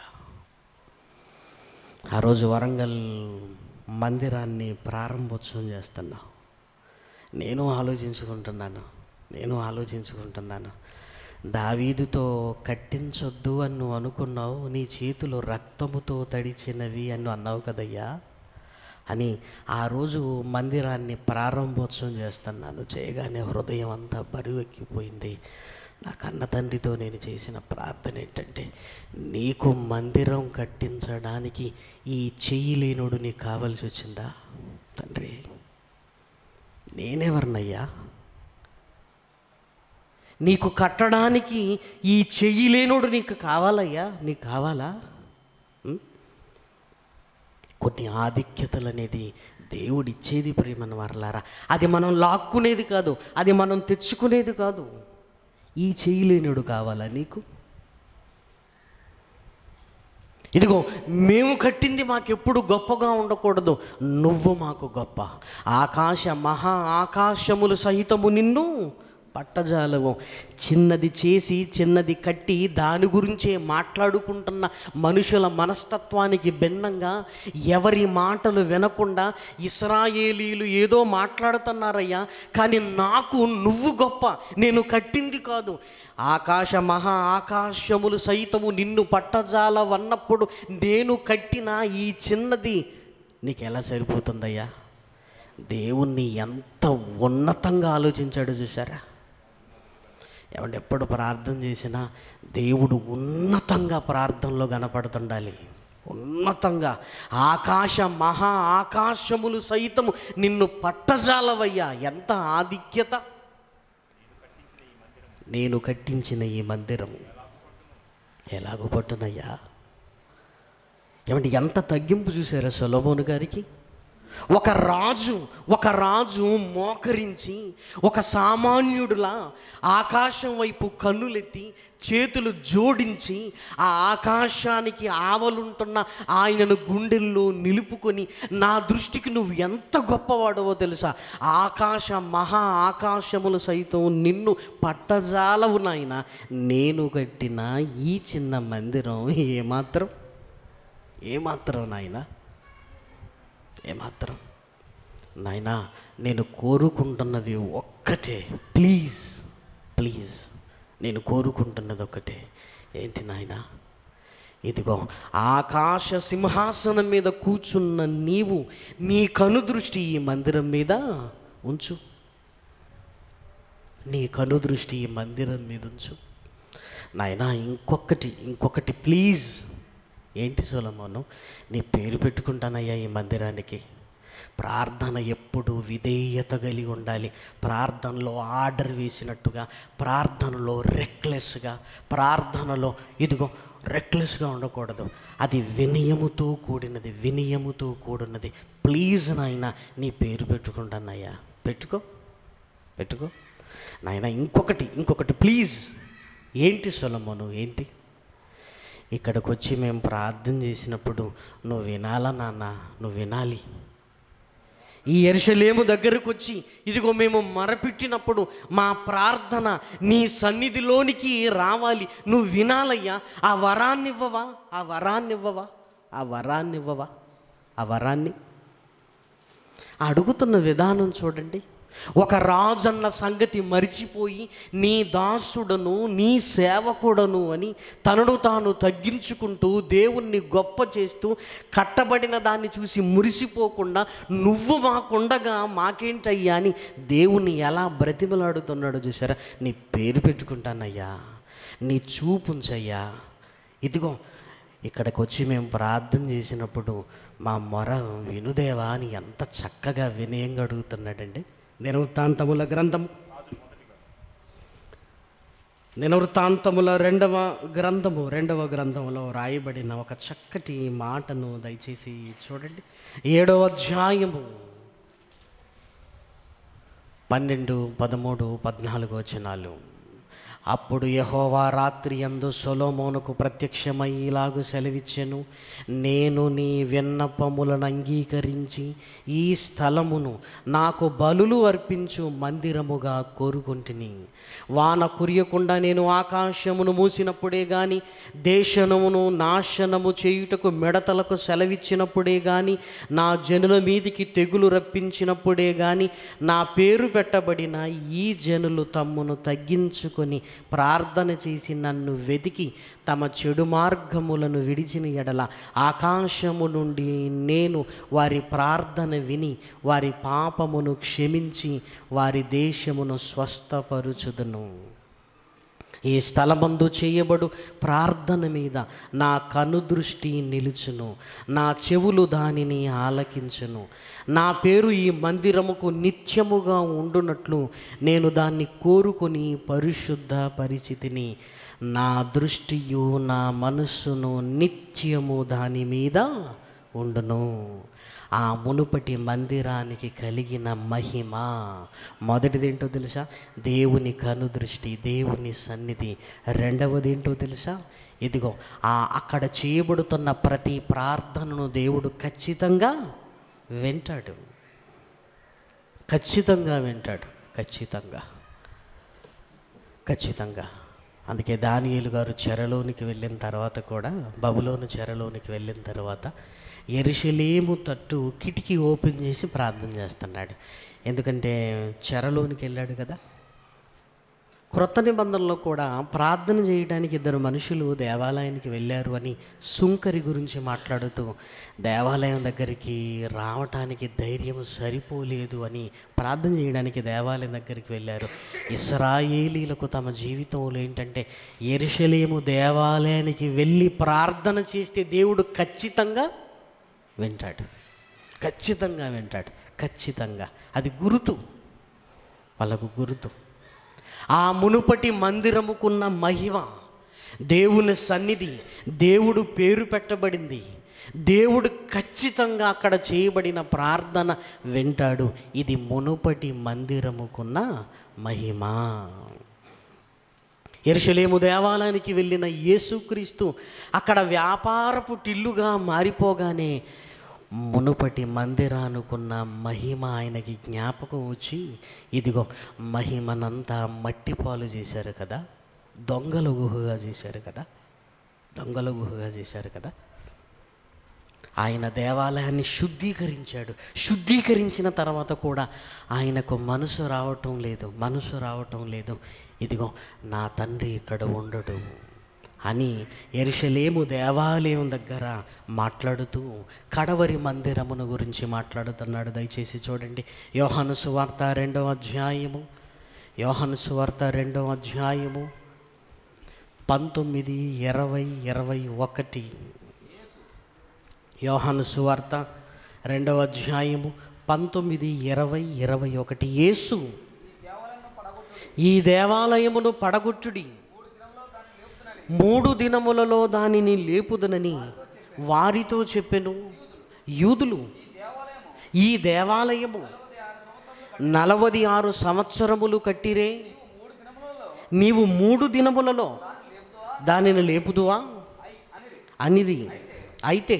ఆ రోజు వరంగల్ మందిరాన్ని ప్రారంభోత్సవం చేస్తున్నావు. నేను ఆలోచించుకుంటున్నాను నేను ఆలోచించుకుంటున్నాను దావీదుతో కట్టించొద్దు అని నువ్వు అనుకున్నావు, నీ చేతులు రక్తముతో తడిచినవి అని అన్నావు కదయ్యా అని ఆ రోజు మందిరాన్ని ప్రారంభోత్సవం చేస్తున్నాను. చేయగానే హృదయం అంతా బరువెక్కిపోయింది. నా కన్న తండ్రితో నేను చేసిన ప్రార్థన ఏంటంటే, నీకు మందిరం కట్టించడానికి ఈ చెయ్యి లేనుడు నీకు కావాల్సి వచ్చిందా తండ్రి? నేనెవరినయ్యా? నీకు కట్టడానికి ఈ చెయ్యి లేనుడు నీకు కావాలయ్యా, నీకు కావాలా? కొన్ని ఆధిక్యతలు అనేది దేవుడిచ్చేది ప్రియమైన వారలారా. అది మనం లాక్కునేది కాదు, అది మనం తెచ్చుకునేది కాదు. ఈ చేయలేనుడు కావాలా నీకు? ఇదిగో మేము కట్టింది మాకెప్పుడు గొప్పగా ఉండకూడదు, నువ్వు మాకు గొప్ప. ఆకాశ మహా ఆకాశములు సహితము నిన్ను పట్టజాలవు. చిన్నది చేసి చిన్నది కట్టి దాని గురించే మాట్లాడుకుంటున్న మనుషుల మనస్తత్వానికి భిన్నంగా ఎవరి మాటలు వినకుండా ఇశ్రాయేలీలు ఏదో మాట్లాడుతున్నారయ్యా, కానీ నాకు నువ్వు గొప్ప, నేను కట్టింది కాదు. ఆకాశ మహా ఆకాశములు సైతము నిన్ను పట్టజాలవన్నప్పుడు నేను కట్టిన ఈ చిన్నది నీకు ఎలా సరిపోతుందయ్యా? దేవుణ్ణి ఎంత ఉన్నతంగా ఆలోచించాడో చూసారా? ఏమంటే ఎప్పుడు ప్రార్థన చేసినా దేవుడు ఉన్నతంగా ప్రార్థనలో కనపడుతుండాలి. ఉన్నతంగా ఆకాశ మహా ఆకాశములు సైతము నిన్ను పట్టజాలవయ్యా. ఎంత ఆధిక్యత! నేను కట్టించిన ఈ మందిరము ఎలాగో పట్టునయ్యా. ఏమంటే ఎంత తగ్గింపు చూసారా సొలొమోను గారికి? ఒక రాజు ఒక రాజు మోకరించి ఒక సామాన్యుడులా ఆకాశం వైపు కన్నులెత్తి చేతులు జోడించి ఆ ఆకాశానికి ఆవలుంటున్న ఆయనను గుండెల్లో నిలుపుకొని, నా దృష్టికి నువ్వు ఎంత గొప్పవాడవో తెలుసా, ఆకాశ మహా ఆకాశములు సైతం నిన్ను పట్టజాలవు నాయన, నేను కట్టిన ఈ చిన్న మందిరం ఏమాత్రం ఏమాత్రం నాయన ఏమాత్రం నాయనా, నేను కోరుకుంటున్నది ఒక్కటే, ప్లీజ్ ప్లీజ్ నేను కోరుకుంటున్నది ఒక్కటే. ఏంటి నాయనా? ఇదిగో ఆకాశ సింహాసనం మీద కూర్చున్న నీవు నీ కనుదృష్టి ఈ మందిరం మీద ఉంచు. నీ కనుదృష్టి ఈ మందిరం మీద ఉంచు నాయనా. ఇంకొకటి ఇంకొకటి ప్లీజ్. ఏంటి సొలొమోను? నీ పేరు పెట్టుకుంటానయ్యా ఈ మందిరానికి. ప్రార్థన ఎప్పుడు విధేయత కలిగి ఉండాలి. ప్రార్థనలో ఆర్డర్ వేసినట్టుగా, ప్రార్థనలో రెక్లెస్గా, ప్రార్థనలో ఇదిగో రెక్లెస్గా ఉండకూడదు. అది వినయముతో కూడినది, వినయముతో కూడినది. ప్లీజ్ నాయన నీ పేరు పెట్టుకుంటానయ్యా. పెట్టుకో పెట్టుకో నాయన. ఇంకొకటి ఇంకొకటి ప్లీజ్. ఏంటి సొలొమోను? ఏంటి? ఇక్కడికి వచ్చి మేము ప్రార్థన చేసినప్పుడు నువ్వు వినాలా నాన్న? నువ్వు వినాలి. ఈ యెరూషలేము దగ్గరకు వచ్చి ఇదిగో మేము మొరపెట్టినప్పుడు మా ప్రార్థన నీ సన్నిధిలోనికి రావాలి. నువ్వు వినాలయ్యా. ఆ వరాన్ని ఇవ్వవా? ఆ వరాన్ని ఇవ్వవా? ఆ వరాన్ని ఇవ్వవా? ఆ వరాన్ని అడుగుతున్న విధానం చూడండి. ఒక రాజన్న సంగతి మరిచిపోయి నీ దాసుడను నీ సేవకుడను అని తనను తాను తగ్గించుకుంటూ దేవుణ్ణి గొప్ప చేస్తూ కట్టబడిన దాన్ని చూసి మురిసిపోకుండా నువ్వు మాకుండగా మాకేంటయ్యా అని దేవుణ్ణి ఎలా బ్రతిమలాడుతున్నాడో చూసారా? నీ పేరు పెట్టుకుంటానయ్యా, నీ చూపుంచయ్యా. ఇదిగో ఇక్కడికి వచ్చి మేము ప్రార్థన చేసినప్పుడు మా మొర వినుదేవా అని ఎంత చక్కగా వినయంగా అడుగుతున్నాడండి. దినవృత్తాంతముల గ్రంథము దినవృత్తాంతముల రెండవ గ్రంథము రెండవ గ్రంథంలో రాయబడిన ఒక చక్కటి మాటను దయచేసి చూడండి. ఏడవ అధ్యాయము పన్నెండు పదమూడు పద్నాలుగు వచనాలు. అప్పుడు యెహోవా రాత్రి యందు సొలొమోనుకు ప్రత్యక్షమై ఇలాగు సెలవిచ్చెను, నేను నీ విన్నపములను అంగీకరించి ఈ స్థలమును నాకు బలులు అర్పించు మందిరముగా కోరుకుంటుని. వాన కురియకుండా నేను ఆకాశమును మూసినప్పుడే గాని, దేశమును నాశనము చేయుటకు మిడతలకు సెలవిచ్చినప్పుడే గాని, నా జనుల మీదికి తెగులు రప్పించినప్పుడే గాని, నా పేరు పెట్టబడిన ఈ జనులు తమ్మును తగ్గించుకొని ప్రార్థన చేసి నన్ను వెతికి తమ చెడు మార్గములను విడిచిన ఎడల ఆకాశము నుండి నేను వారి ప్రార్థన విని వారి పాపమును క్షమించి వారి దేశమును స్వస్థపరుచుదును. ఈ స్థలమందు చేయబడు ప్రార్థన మీద నా కనుదృష్టి నిలుచును, నా చెవులు దానిని ఆలకించును. నా పేరు ఈ మందిరముకు నిత్యముగా ఉండునట్లు నేను దాన్ని కోరుకొని పరిశుద్ధ పరిచితిని. నా దృష్టియు నా మనస్సును నిత్యము దాని మీద ఉండును. ఆ మునుపటి మందిరానికి కలిగిన మహిమ మొదటిది ఏంటో తెలుసా? దేవుని కనుదృష్టి, దేవుని సన్నిధి. రెండవది ఏంటో తెలుసా? ఇదిగో ఆ అక్కడ చేయబడుతున్న ప్రతి ప్రార్థనను దేవుడు ఖచ్చితంగా వింటాడు, ఖచ్చితంగా వింటాడు, ఖచ్చితంగా ఖచ్చితంగా అందుకే దానియేలు గారు చెరలోనికి వెళ్ళిన తర్వాత కూడా, బబులోను చెరలోనికి వెళ్ళిన తర్వాత యెరూషలేము తట్టు కిటికీ ఓపెన్ చేసి ప్రార్థన చేస్తున్నాడు. ఎందుకంటే చెరలోనికి వెళ్ళాడు కదా. క్రొత్త నిబంధనలో కూడా ప్రార్థన చేయడానికి ఇద్దరు మనుషులు దేవాలయానికి వెళ్ళారు అని సుంకరి గురించి మాట్లాడుతూ, దేవాలయం దగ్గరికి రావటానికి ధైర్యం సరిపోలేదు అని ప్రార్థన చేయడానికి దేవాలయం దగ్గరికి వెళ్ళారు. ఇశ్రాయేలీలకు తమ జీవితంలో ఏంటంటే యెరూషలేము దేవాలయానికి వెళ్ళి ప్రార్థన చేస్తే దేవుడు ఖచ్చితంగా వింటాడు, ఖచ్చితంగా వింటాడు, ఖచ్చితంగా. అది గురుతు, వాళ్ళకు గురుతు. ఆ మునుపటి మందిరముకున్న మహిమ, దేవుని సన్నిధి, దేవుడు పేరు పెట్టబడింది, దేవుడు ఖచ్చితంగా అక్కడ చేయబడిన ప్రార్థన వింటాడు. ఇది మునుపటి మందిరముకున్న మహిమ. యెరూషలేము దేవాలయానికి వెళ్ళిన యేసుక్రీస్తు అక్కడ వ్యాపారపు టిల్లుగా మారిపోగానే మునుపటి మందిరానుకున్న మహిమ ఆయనకి జ్ఞాపకం వచ్చి, ఇదిగో మహిమనంతా మట్టి పాలు చేశారు కదా, దొంగల గుహగా చేశారు కదా, దొంగల గుహగా చేశారు కదా. ఆయన దేవాలయాన్ని శుద్ధీకరించాడు. శుద్ధీకరించిన తర్వాత కూడా ఆయనకు మనసు రావటం లేదు, మనసు రావటం లేదు. ఇదిగో నా తండ్రి ఇక్కడ ఉండడు, అని యెరూషలేము దేవాలయం దగ్గర మాట్లాడుతూ కడవరి మందిరమును గురించి మాట్లాడుతున్నాడు. దయచేసి చూడండి, యోహాను సువార్త రెండవ అధ్యాయము యోహాను సువార్త రెండవ అధ్యాయము పంతొమ్మిది ఇరవై ఇరవై ఒకటి యోహాను సువార్త రెండవ అధ్యాయము పంతొమ్మిది ఇరవై ఇరవై ఒకటి యేసు ఈ దేవాలయమును పడగొట్టుడి, మూడు దినములలో దానిని లేపుదనని వారితో చెప్పెను. యూదులు ఈ దేవాలయము నలవది ఆరు సంవత్సరములు కట్టిరే, నీవు మూడు దినములలో దానిని లేపుదువా అనిది. అయితే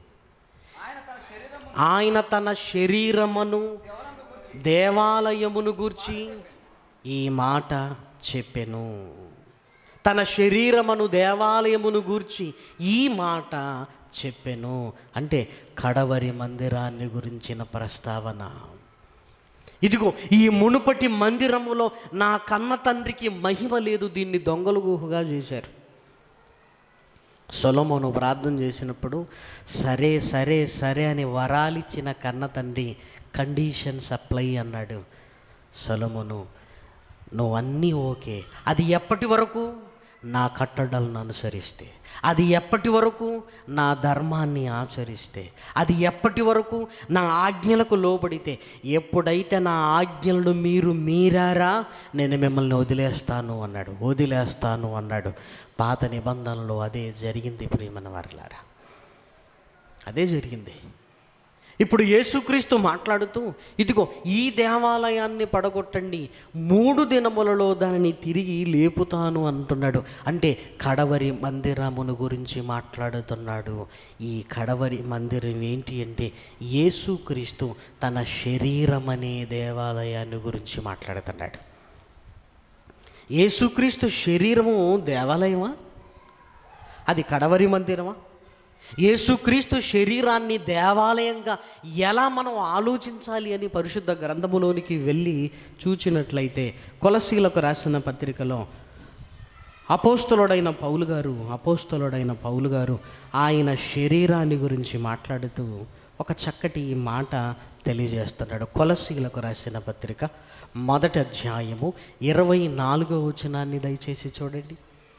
ఆయన తన శరీరమును దేవాలయమును గూర్చి ఈ మాట చెప్పెను. తన శరీరమును దేవాలయమును గూర్చి ఈ మాట చెప్పెను అంటే కడవరి మందిరాన్ని గురించిన ప్రస్తావన. ఇదిగో ఈ మునుపటి మందిరములో నా కన్న తండ్రికి మహిమ లేదు, దీన్ని దొంగలు గుహగా చేశారు. సొలొమోను ప్రార్థన చేసినప్పుడు సరే సరే సరే అని వరాలిచ్చిన కన్న తండ్రి కండిషన్స్ అప్లై అన్నాడు. సొలొమోను, నువ్వన్నీ ఓకే, అది ఎప్పటి వరకు? నా కట్టడలను అనుసరిస్తే, అది ఎప్పటి వరకు? నా ధర్మాన్ని ఆచరిస్తే, అది ఎప్పటి వరకు? నా ఆజ్ఞలకు లోబడితే. ఎప్పుడైతే నా ఆజ్ఞలను మీరు మీరారా నేను మిమ్మల్ని వదిలేస్తాను అన్నాడు. వదిలేస్తాను అన్నాడు. పాత నిబంధనలో అదే జరిగింది ప్రియమైన వారలారా, అదే జరిగింది. ఇప్పుడు యేసుక్రీస్తు మాట్లాడుతూ ఇదిగో ఈ దేవాలయాన్ని పడగొట్టండి, మూడు దినములలో దానిని తిరిగి లేపుతాను అంటున్నాడు. అంటే కడవరి మందిరమును గురించి మాట్లాడుతున్నాడు. ఈ కడవరి మందిరం ఏంటి అంటే యేసుక్రీస్తు తన శరీరం అనే దేవాలయాన్ని గురించి మాట్లాడుతున్నాడు. యేసుక్రీస్తు శరీరము దేవాలయమా? అది కడవరి మందిరమా? యేసుక్రీస్తు శరీరాన్ని దేవాలయంగా ఎలా మనం ఆలోచించాలి అని పరిశుద్ధ గ్రంథములోనికి వెళ్ళి చూచినట్లయితే కొలస్సీలకు రాసిన పత్రికలో అపోస్తలుడైన పౌలు గారు అపోస్తలుడైన పౌలు గారు ఆయన శరీరాన్ని గురించి మాట్లాడుతూ ఒక చక్కటి మాట తెలియజేస్తున్నాడు. కొలస్సీలకు రాసిన పత్రిక మొదటి అధ్యాయము ఇరవై నాలుగో వచనాన్ని దయచేసి చూడండి.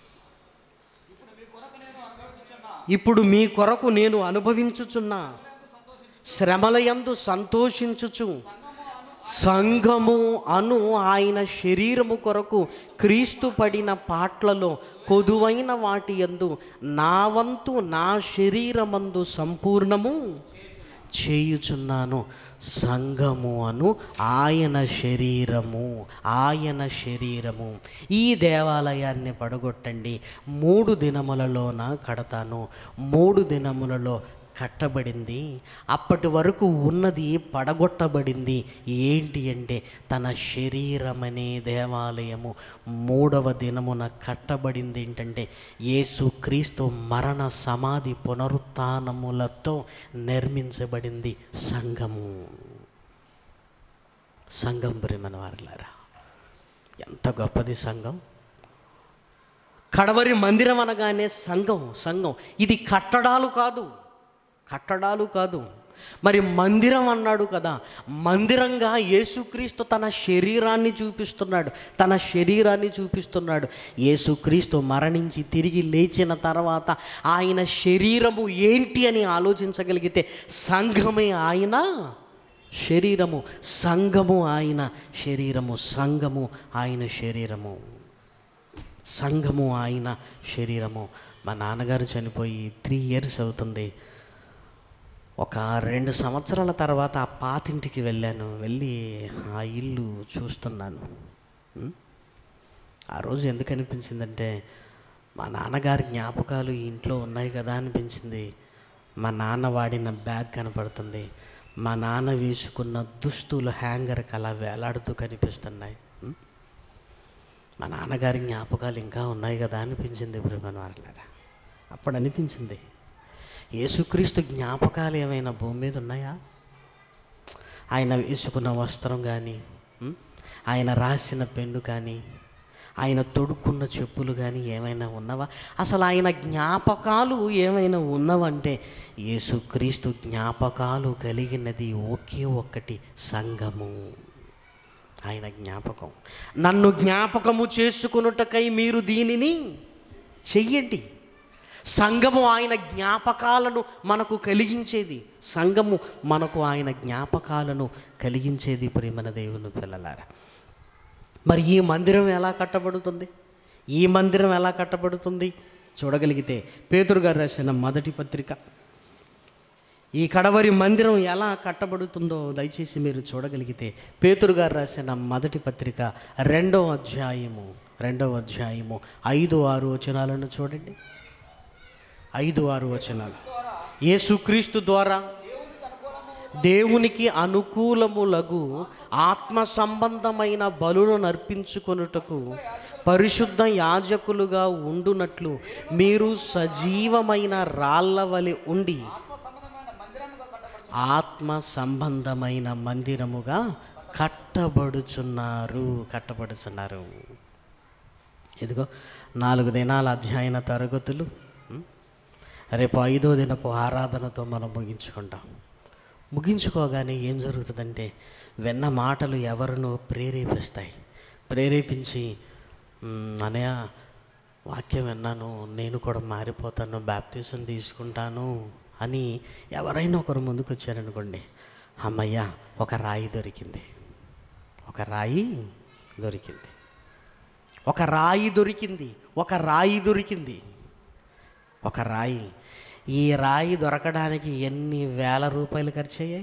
ఇప్పుడు మీ కొరకు నేను అనుభవించుచున్న శ్రమలయందు సంతోషించుచు సంఘము అను ఆయన శరీరము కొరకు క్రీస్తు పడిన పాట్లలో కొదువైన వాటి యందు నా వంతు నా శరీరమందు సంపూర్ణము చేయుచున్నాను. సంఘము అను ఆయన శరీరము ఆయన శరీరము ఈ దేవాలయాన్ని పడగొట్టండి, మూడు దినములలోన కడతాను. మూడు దినములలో కట్టబడింది, అప్పటి వరకు ఉన్నది పడగొట్టబడింది. ఏంటి అంటే తన శరీరమనే దేవాలయము మూడవ దినమున కట్టబడింది. ఏంటంటే యేసుక్రీస్తు మరణ సమాధి పునరుత్థానములతో నిర్మించబడింది సంఘము. సంఘం ప్రియమైన వారలారా, ఎంత గొప్పది సంఘం! కడవరి మందిరం అనగానే సంఘం సంఘం ఇది కట్టడాలు కాదు, కట్టడాలు కాదు. మరి మందిరం అన్నాడు కదా, మందిరంగా యేసుక్రీస్తు తన శరీరాన్ని చూపిస్తున్నాడు, తన శరీరాన్ని చూపిస్తున్నాడు. యేసుక్రీస్తు మరణించి తిరిగి లేచిన తర్వాత ఆయన శరీరము ఏంటి అని ఆలోచించగలిగితే సంఘమే ఆయన శరీరము, సంఘము ఆయన శరీరము, సంఘము ఆయన శరీరము, సంఘము ఆయన శరీరము. మా నాన్నగారు చనిపోయి త్రీ ఇయర్స్ అవుతుంది. ఒక రెండు సంవత్సరాల తర్వాత ఆ పాతింటికి వెళ్ళాను. వెళ్ళి ఆ ఇల్లు చూస్తున్నాను. ఆ రోజు ఎందుకు అనిపించిందంటే మా నాన్నగారి జ్ఞాపకాలు ఈ ఇంట్లో ఉన్నాయి కదా అనిపించింది. మా నాన్న వాడిన బ్యాగ్ కనపడుతుంది, మా నాన్న వేసుకున్న దుస్తులు హ్యాంగర్కి అలా వేలాడుతూ కనిపిస్తున్నాయి. మా నాన్నగారి జ్ఞాపకాలు ఇంకా ఉన్నాయి కదా అనిపించింది. ఇప్పుడు మన వాళ్ళారా అప్పుడు అనిపించింది, యేసుక్రీస్తు జ్ఞాపకాలు ఏమైనా భూమి మీద ఉన్నాయా? ఆయన వేసుకున్న వస్త్రం కానీ, ఆయన రాసిన పెన్ను కానీ, ఆయన తొడుక్కున్న చెప్పులు కానీ ఏమైనా ఉన్నవా? అసలు ఆయన జ్ఞాపకాలు ఏమైనా ఉన్నవంటే యేసుక్రీస్తు జ్ఞాపకాలు కలిగినది ఒకే ఒక్కటి, సంఘము. ఆయన జ్ఞాపకం. నన్ను జ్ఞాపకము చేసుకొనుటకై మీరు దీనిని చెయ్యండి. సంఘము ఆయన జ్ఞాపకాలను మనకు కలిగించేది. సంఘము మనకు ఆయన జ్ఞాపకాలను కలిగించేది. ప్రియమైన దేవుని పిల్లలారా, మరి ఈ మందిరం ఎలా కట్టబడుతుంది? ఈ మందిరం ఎలా కట్టబడుతుంది చూడగలిగితే పేతురు గారు రాసిన మొదటి పత్రిక, ఈ కడవరి మందిరం ఎలా కట్టబడుతుందో దయచేసి మీరు చూడగలిగితే పేతురు గారు రాసిన మొదటి పత్రిక రెండవ అధ్యాయము రెండవ అధ్యాయము ఐదు ఆరు వచనాలను చూడండి. ఐదు ఆరు వచనాలు. యేసుక్రీస్తు ద్వారా దేవునికి అనుకూలములగు ఆత్మ సంబంధమైన బలులను అర్పించుకొనుటకు పరిశుద్ధ యాజకులుగా ఉండునట్లు మీరు సజీవమైన రాళ్ళ వలె ఉండి ఆత్మ సంబంధమైన మందిరముగా కట్టబడుచున్నారు కట్టబడుచున్నారు ఇదిగో నాలుగు దినాల అధ్యయన తరగతులు, రేపు ఐదో దినపు ఆరాధనతో మనం ముగించుకుంటాం. ముగించుకోగానే ఏం జరుగుతుందంటే విన్న మాటలు ఎవరినో ప్రేరేపిస్తాయి. ప్రేరేపించి, అనయ్య వాక్యం విన్నాను, నేను కూడా మారిపోతాను, బాప్తిజం తీసుకుంటాను అని ఎవరైనా ఒకరు ముందుకు వచ్చారనుకోండి, అమ్మయ్య ఒక రాయి దొరికింది, ఒక రాయి దొరికింది, ఒక రాయి దొరికింది, ఒక రాయి దొరికింది, ఒక రాయి. ఈ రాయి దొరకడానికి ఎన్ని వేల రూపాయలు ఖర్చు అయ్యాయి?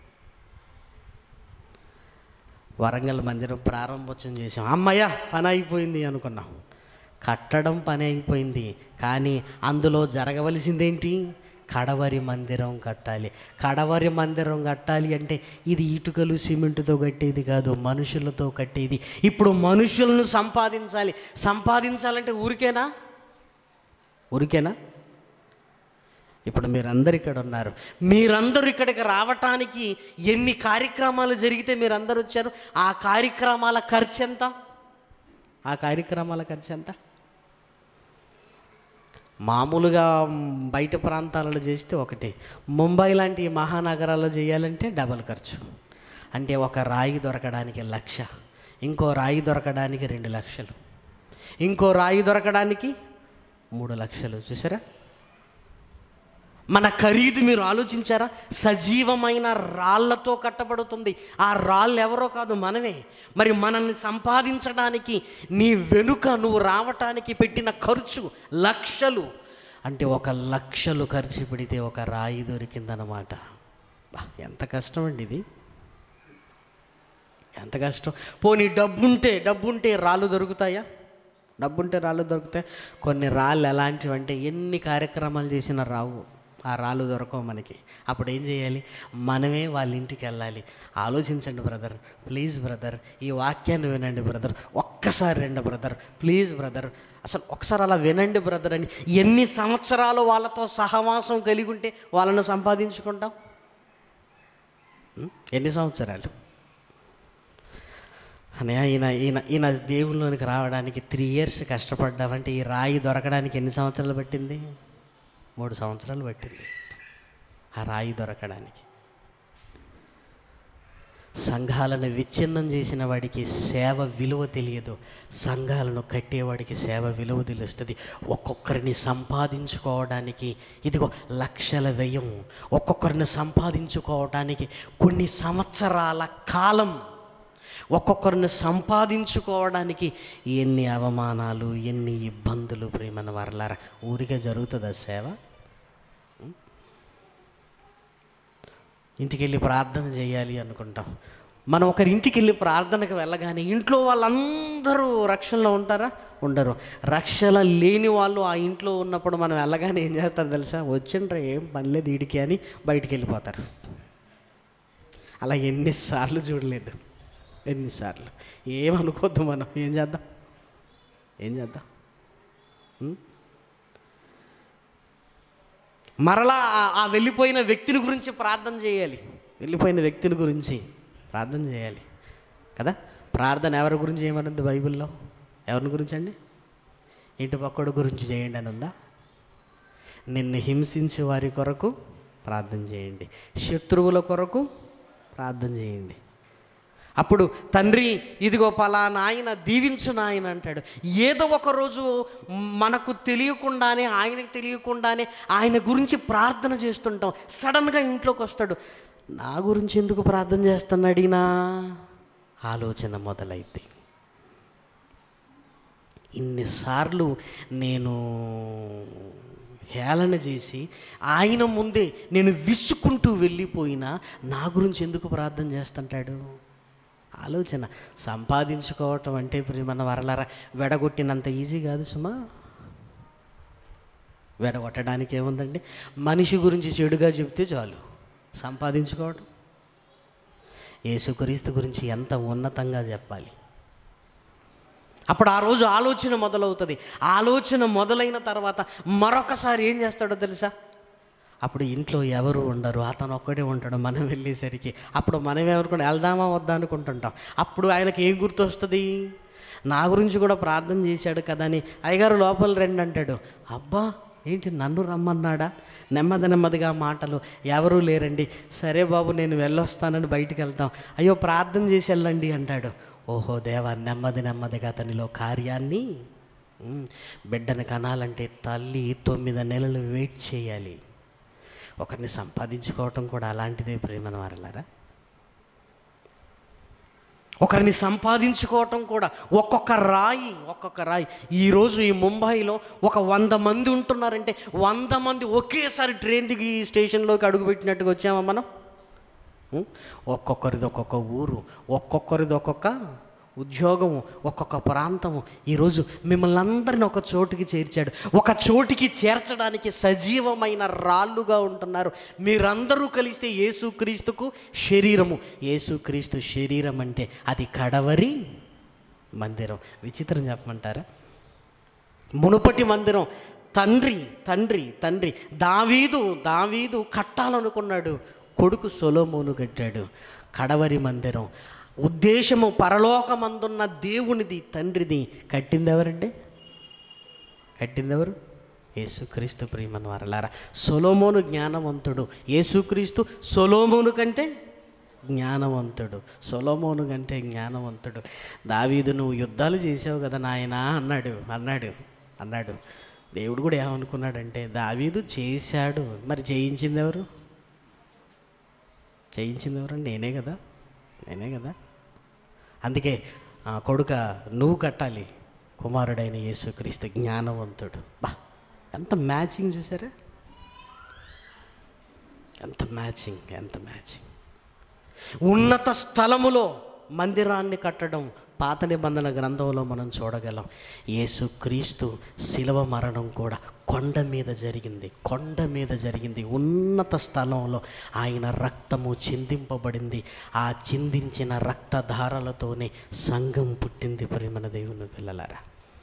వరంగల్ మందిరం ప్రారంభోత్సవం చేసాం, అమ్మయ్య పని అయిపోయింది అనుకున్నాం. కట్టడం పని అయిపోయింది, కానీ అందులో జరగవలసిందేంటి? కడవరి మందిరం కట్టాలి. కడవరి మందిరం కట్టాలి అంటే ఇది ఇటుకలు సిమెంటుతో కట్టేది కాదు, మనుషులతో కట్టేది. ఇప్పుడు మనుషులను సంపాదించాలి. సంపాదించాలంటే ఊరికేనా? ఊరికేనా? ఇప్పుడు మీరందరు ఇక్కడ ఉన్నారు. మీరందరూ ఇక్కడికి రావటానికి ఎన్ని కార్యక్రమాలు జరిగితే మీరందరూ వచ్చారు? ఆ కార్యక్రమాల ఖర్చు ఎంత? ఆ కార్యక్రమాల ఖర్చు ఎంత? మామూలుగా బయట ప్రాంతాలలో చేస్తే ఒకటి, ముంబై లాంటి మహానగరాల్లో చేయాలంటే డబల్ ఖర్చు. అంటే ఒక రాయి దొరకడానికి లక్ష, ఇంకో రాయి దొరకడానికి రెండు లక్షలు, ఇంకో రాయి దొరకడానికి మూడు లక్షలు. చూసారా మన ఖరీదు? మీరు ఆలోచించారా? సజీవమైన రాళ్లతో కట్టబడుతుంది. ఆ రాళ్ళు ఎవరో కాదు, మనమే. మరి మనల్ని సంపాదించడానికి నీ వెనుక నువ్వు రావటానికి పెట్టిన ఖర్చు లక్షలు. అంటే ఒక లక్షలు ఖర్చు పెడితే ఒక రాయి దొరికిందన్నమాట. ఎంత కష్టం అండి ఇది, ఎంత కష్టం. పోనీ డబ్బుంటే డబ్బుంటే రాళ్ళు దొరుకుతాయా? డబ్బుంటే రాళ్ళు దొరుకుతాయి. కొన్ని రాళ్ళు ఎలాంటివి అంటే ఎన్ని కార్యక్రమాలు చేసినా రావు, ఆ రాళ్ళు దొరకవు మనకి. అప్పుడు ఏం చేయాలి? మనమే వాళ్ళ ఇంటికి వెళ్ళాలి. ఆలోచించండి బ్రదర్, ప్లీజ్ బ్రదర్, ఈ వాక్యాన్ని వినండి బ్రదర్, ఒక్కసారి రండి బ్రదర్, ప్లీజ్ బ్రదర్, అసలు ఒకసారి అలా వినండి బ్రదర్ అని ఎన్ని సంవత్సరాలు వాళ్ళతో సహవాసం కలిగి ఉంటే వాళ్ళను సంపాదించుకుంటాం? ఎన్ని సంవత్సరాలు? అని ఈయన ఈయన ఈయన దేవుళ్ళలోనికి రావడానికి త్రీ ఇయర్స్ కష్టపడ్డామంటే ఈ రాయి దొరకడానికి ఎన్ని సంవత్సరాలు పట్టింది? మూడు సంవత్సరాలు పట్టింది ఆ రాయి దొరకడానికి. సంఘాలను విచ్ఛిన్నం చేసిన వాడికి సేవ విలువ తెలియదు, సంఘాలను కట్టేవాడికి సేవ విలువ తెలుస్తుంది. ఒక్కొక్కరిని సంపాదించుకోవడానికి ఇదిగో లక్షల వ్యయం, ఒక్కొక్కరిని సంపాదించుకోవడానికి కొన్ని సంవత్సరాల కాలం, ఒక్కొక్కరిని సంపాదించుకోవడానికి ఎన్ని అవమానాలు, ఎన్ని ఇబ్బందులు. ప్రేమన వర్లారా, ఊరికే జరుగుతుందా సేవ? ఇంటికి వెళ్ళి ప్రార్థన చేయాలి అనుకుంటాం. మనం ఒకరి ఇంటికి వెళ్ళి ప్రార్థనకు వెళ్ళగానే ఇంట్లో వాళ్ళందరూ రక్షణలో ఉంటారా? ఉండరు. రక్షణ లేని వాళ్ళు ఆ ఇంట్లో ఉన్నప్పుడు మనం వెళ్ళగానే ఏం చేస్తారు తెలుసా? వచ్చిండ్రా, ఏం పనిలేదు వీడికి అని బయటికి వెళ్ళిపోతారు. అలా ఎన్నిసార్లు చూడలేదు, ఎన్నిసార్లు. ఏమనుకోద్దు మనం. ఏం చేద్దాం ఏం చేద్దాం మరలా ఆ వెళ్ళిపోయిన వ్యక్తిని గురించి ప్రార్థన చేయాలి. వెళ్ళిపోయిన వ్యక్తిని గురించి ప్రార్థన చేయాలి కదా. ప్రార్థన ఎవరి గురించి ఏమన్నది బైబిల్లో? ఎవరిని గురించి అండి? ఇంటి పక్కడు గురించి చేయండి అని ఉందా? నిన్ను హింసించే వారి కొరకు ప్రార్థన చేయండి, శత్రువుల కొరకు ప్రార్థన చేయండి. అప్పుడు తండ్రి ఇదిగో పలానా ఆయన దీవించు నాయన అంటాడు. ఏదో ఒక రోజు మనకు తెలియకుండానే, ఆయనకు తెలియకుండానే ఆయన గురించి ప్రార్థన చేస్తుంటాం. సడన్గా ఇంట్లోకి వస్తాడు. నా గురించి ఎందుకు ప్రార్థన చేస్తున్నాడినా ఆలోచన మొదలైతే ఇన్నిసార్లు నేను హేళన చేసి ఆయన ముందే నేను విసుకుంటూ వెళ్ళిపోయినా నా గురించి ఎందుకు ప్రార్థన చేస్తుంటాడు? ఆలోచన. సంపాదించుకోవటం అంటే ఇప్పుడు మన వరలారా వెడగొట్టినంత ఈజీ కాదు సుమా. వెడగొట్టడానికి ఏముందండి? మనిషి గురించి చెడుగా చెప్తే చాలు సంపాదించుకోవటం. యేసుక్రీస్తు గురించి ఎంత ఉన్నతంగా చెప్పాలి. అప్పుడు ఆ రోజు ఆలోచన మొదలవుతుంది. ఆలోచన మొదలైన తర్వాత మరొకసారి ఏం చేస్తాడో తెలుసా? అప్పుడు ఇంట్లో ఎవరు ఉండరు, అతను ఒక్కడే ఉంటాడు మనం వెళ్ళేసరికి. అప్పుడు మనం ఏమనుకుంటాం, వెళ్దామా వద్దా అనుకుంటుంటాం. అప్పుడు ఆయనకి ఏం గుర్తొస్తుంది? నా గురించి కూడా ప్రార్థన చేశాడు కదా అని. అయ్యగారు లోపల రండి అంటాడు. అబ్బా ఏంటి నన్ను రమ్మన్నాడా? నెమ్మది నెమ్మదిగా మాటలు. ఎవరూ లేరండి. సరే బాబు నేను వెళ్ళొస్తానని బయటికి వెళ్తాం. అయ్యో ప్రార్థన చేసి వెళ్ళండి అంటాడు. ఓహో దేవా, నెమ్మది నెమ్మదిగా అతనిలో కార్యాన్ని. బిడ్డను కనాలంటే తల్లి తొమ్మిది నెలలు వెయిట్ చేయాలి. ఒకరిని సంపాదించుకోవటం కూడా అలాంటిదే ప్రేమను వారలారా. ఒకరిని సంపాదించుకోవటం కూడా ఒక్కొక్క రాయి ఒక్కొక్క రాయి. ఈరోజు ఈ ముంబైలో ఒక వంద మంది ఉంటున్నారంటే వంద మంది ఒకేసారి ట్రైన్ దిగి స్టేషన్లోకి అడుగుపెట్టినట్టుగా వచ్చామా మనం? ఒక్కొక్కరిది ఒక్కొక్క ఊరు, ఒక్కొక్కరిది ఒక్కొక్క ఉద్యోగము, ఒక్కొక్క ప్రాంతము. ఈరోజు మిమ్మల్ని అందరిని ఒక చోటికి చేర్చాడు. ఒక చోటికి చేర్చడానికి సజీవమైన రాళ్ళుగా ఉంటున్నారు. మీరందరూ కలిస్తే యేసుక్రీస్తుకు శరీరము. యేసుక్రీస్తు శరీరం అంటే అది కడవరి మందిరం. విచిత్రం చెప్పమంటారా? మునుపటి మందిరం తండ్రి తండ్రి తండ్రి దావీదు దావీదు కట్టాలనుకున్నాడు, కొడుకు సొలొమోను కట్టాడు. కడవరి మందిరం ఉద్దేశము పరలోకమందున్న దేవునిది, తండ్రిది. కట్టింది ఎవరండి? కట్టింది ఎవరు? యేసుక్రీస్తు. ప్రియమైన వారలారా, సొలొమోను జ్ఞానవంతుడు, యేసుక్రీస్తు సొలొమోను కంటే జ్ఞానవంతుడు. సొలొమోను కంటే జ్ఞానవంతుడు. దావీదు నువ్వు యుద్ధాలు చేసావు కదా నాయన అన్నాడు అన్నాడు అన్నాడు దేవుడు కూడా ఏమనుకున్నాడంటే, దావీదు చేశాడు, మరి చేయించింది ఎవరు? చేయించింది ఎవరండి? నేనే కదా నేనే కదా అందుకే కొడుక నువ్వు కట్టాలి, కుమారుడైన యేసుక్రీస్తు జ్ఞానవంతుడు. బా ఎంత మ్యాచింగ్ చూసారా? ఎంత మ్యాచింగ్ ఎంత మ్యాచింగ్. ఉన్నత స్థలములో మందిరాన్ని కట్టడం పాత నిబంధన గ్రంథంలో మనం చూడగలం. యేసుక్రీస్తు శిలువ మరణం కూడా కొండ మీద జరిగింది. కొండ మీద జరిగింది. ఉన్నత స్థలంలో ఆయన రక్తము చిందింపబడింది. ఆ చిందించిన రక్తధారలతోనే సంఘం పుట్టింది. ప్రియమైన దేవుని పిల్లలారా,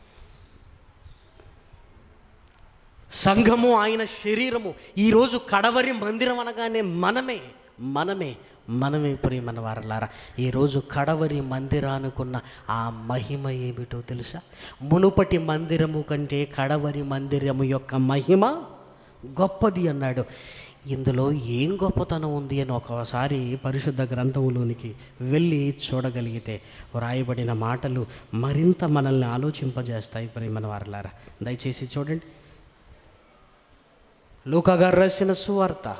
సంఘము ఆయన శరీరము. ఈరోజు కడవరి మందిరం అనగానే మనమే మనమే మనమే ప్రియమైన వారలారా. ఈరోజు కడవరి మందిరానుకున్న ఆ మహిమ ఏమిటో తెలుసా? మునుపటి మందిరము కంటే కడవరి మందిరము యొక్క మహిమ గొప్పది అన్నాడు. ఇందులో ఏం గొప్పతనం ఉంది అని ఒకసారి పరిశుద్ధ గ్రంథంలోనికి వెళ్ళి చూడగలిగితే వ్రాయబడిన మాటలు మరింత మనల్ని ఆలోచింపజేస్తాయి. ప్రియమైన వారలారా, దయచేసి చూడండి. లూకా గారు రాసిన సువార్త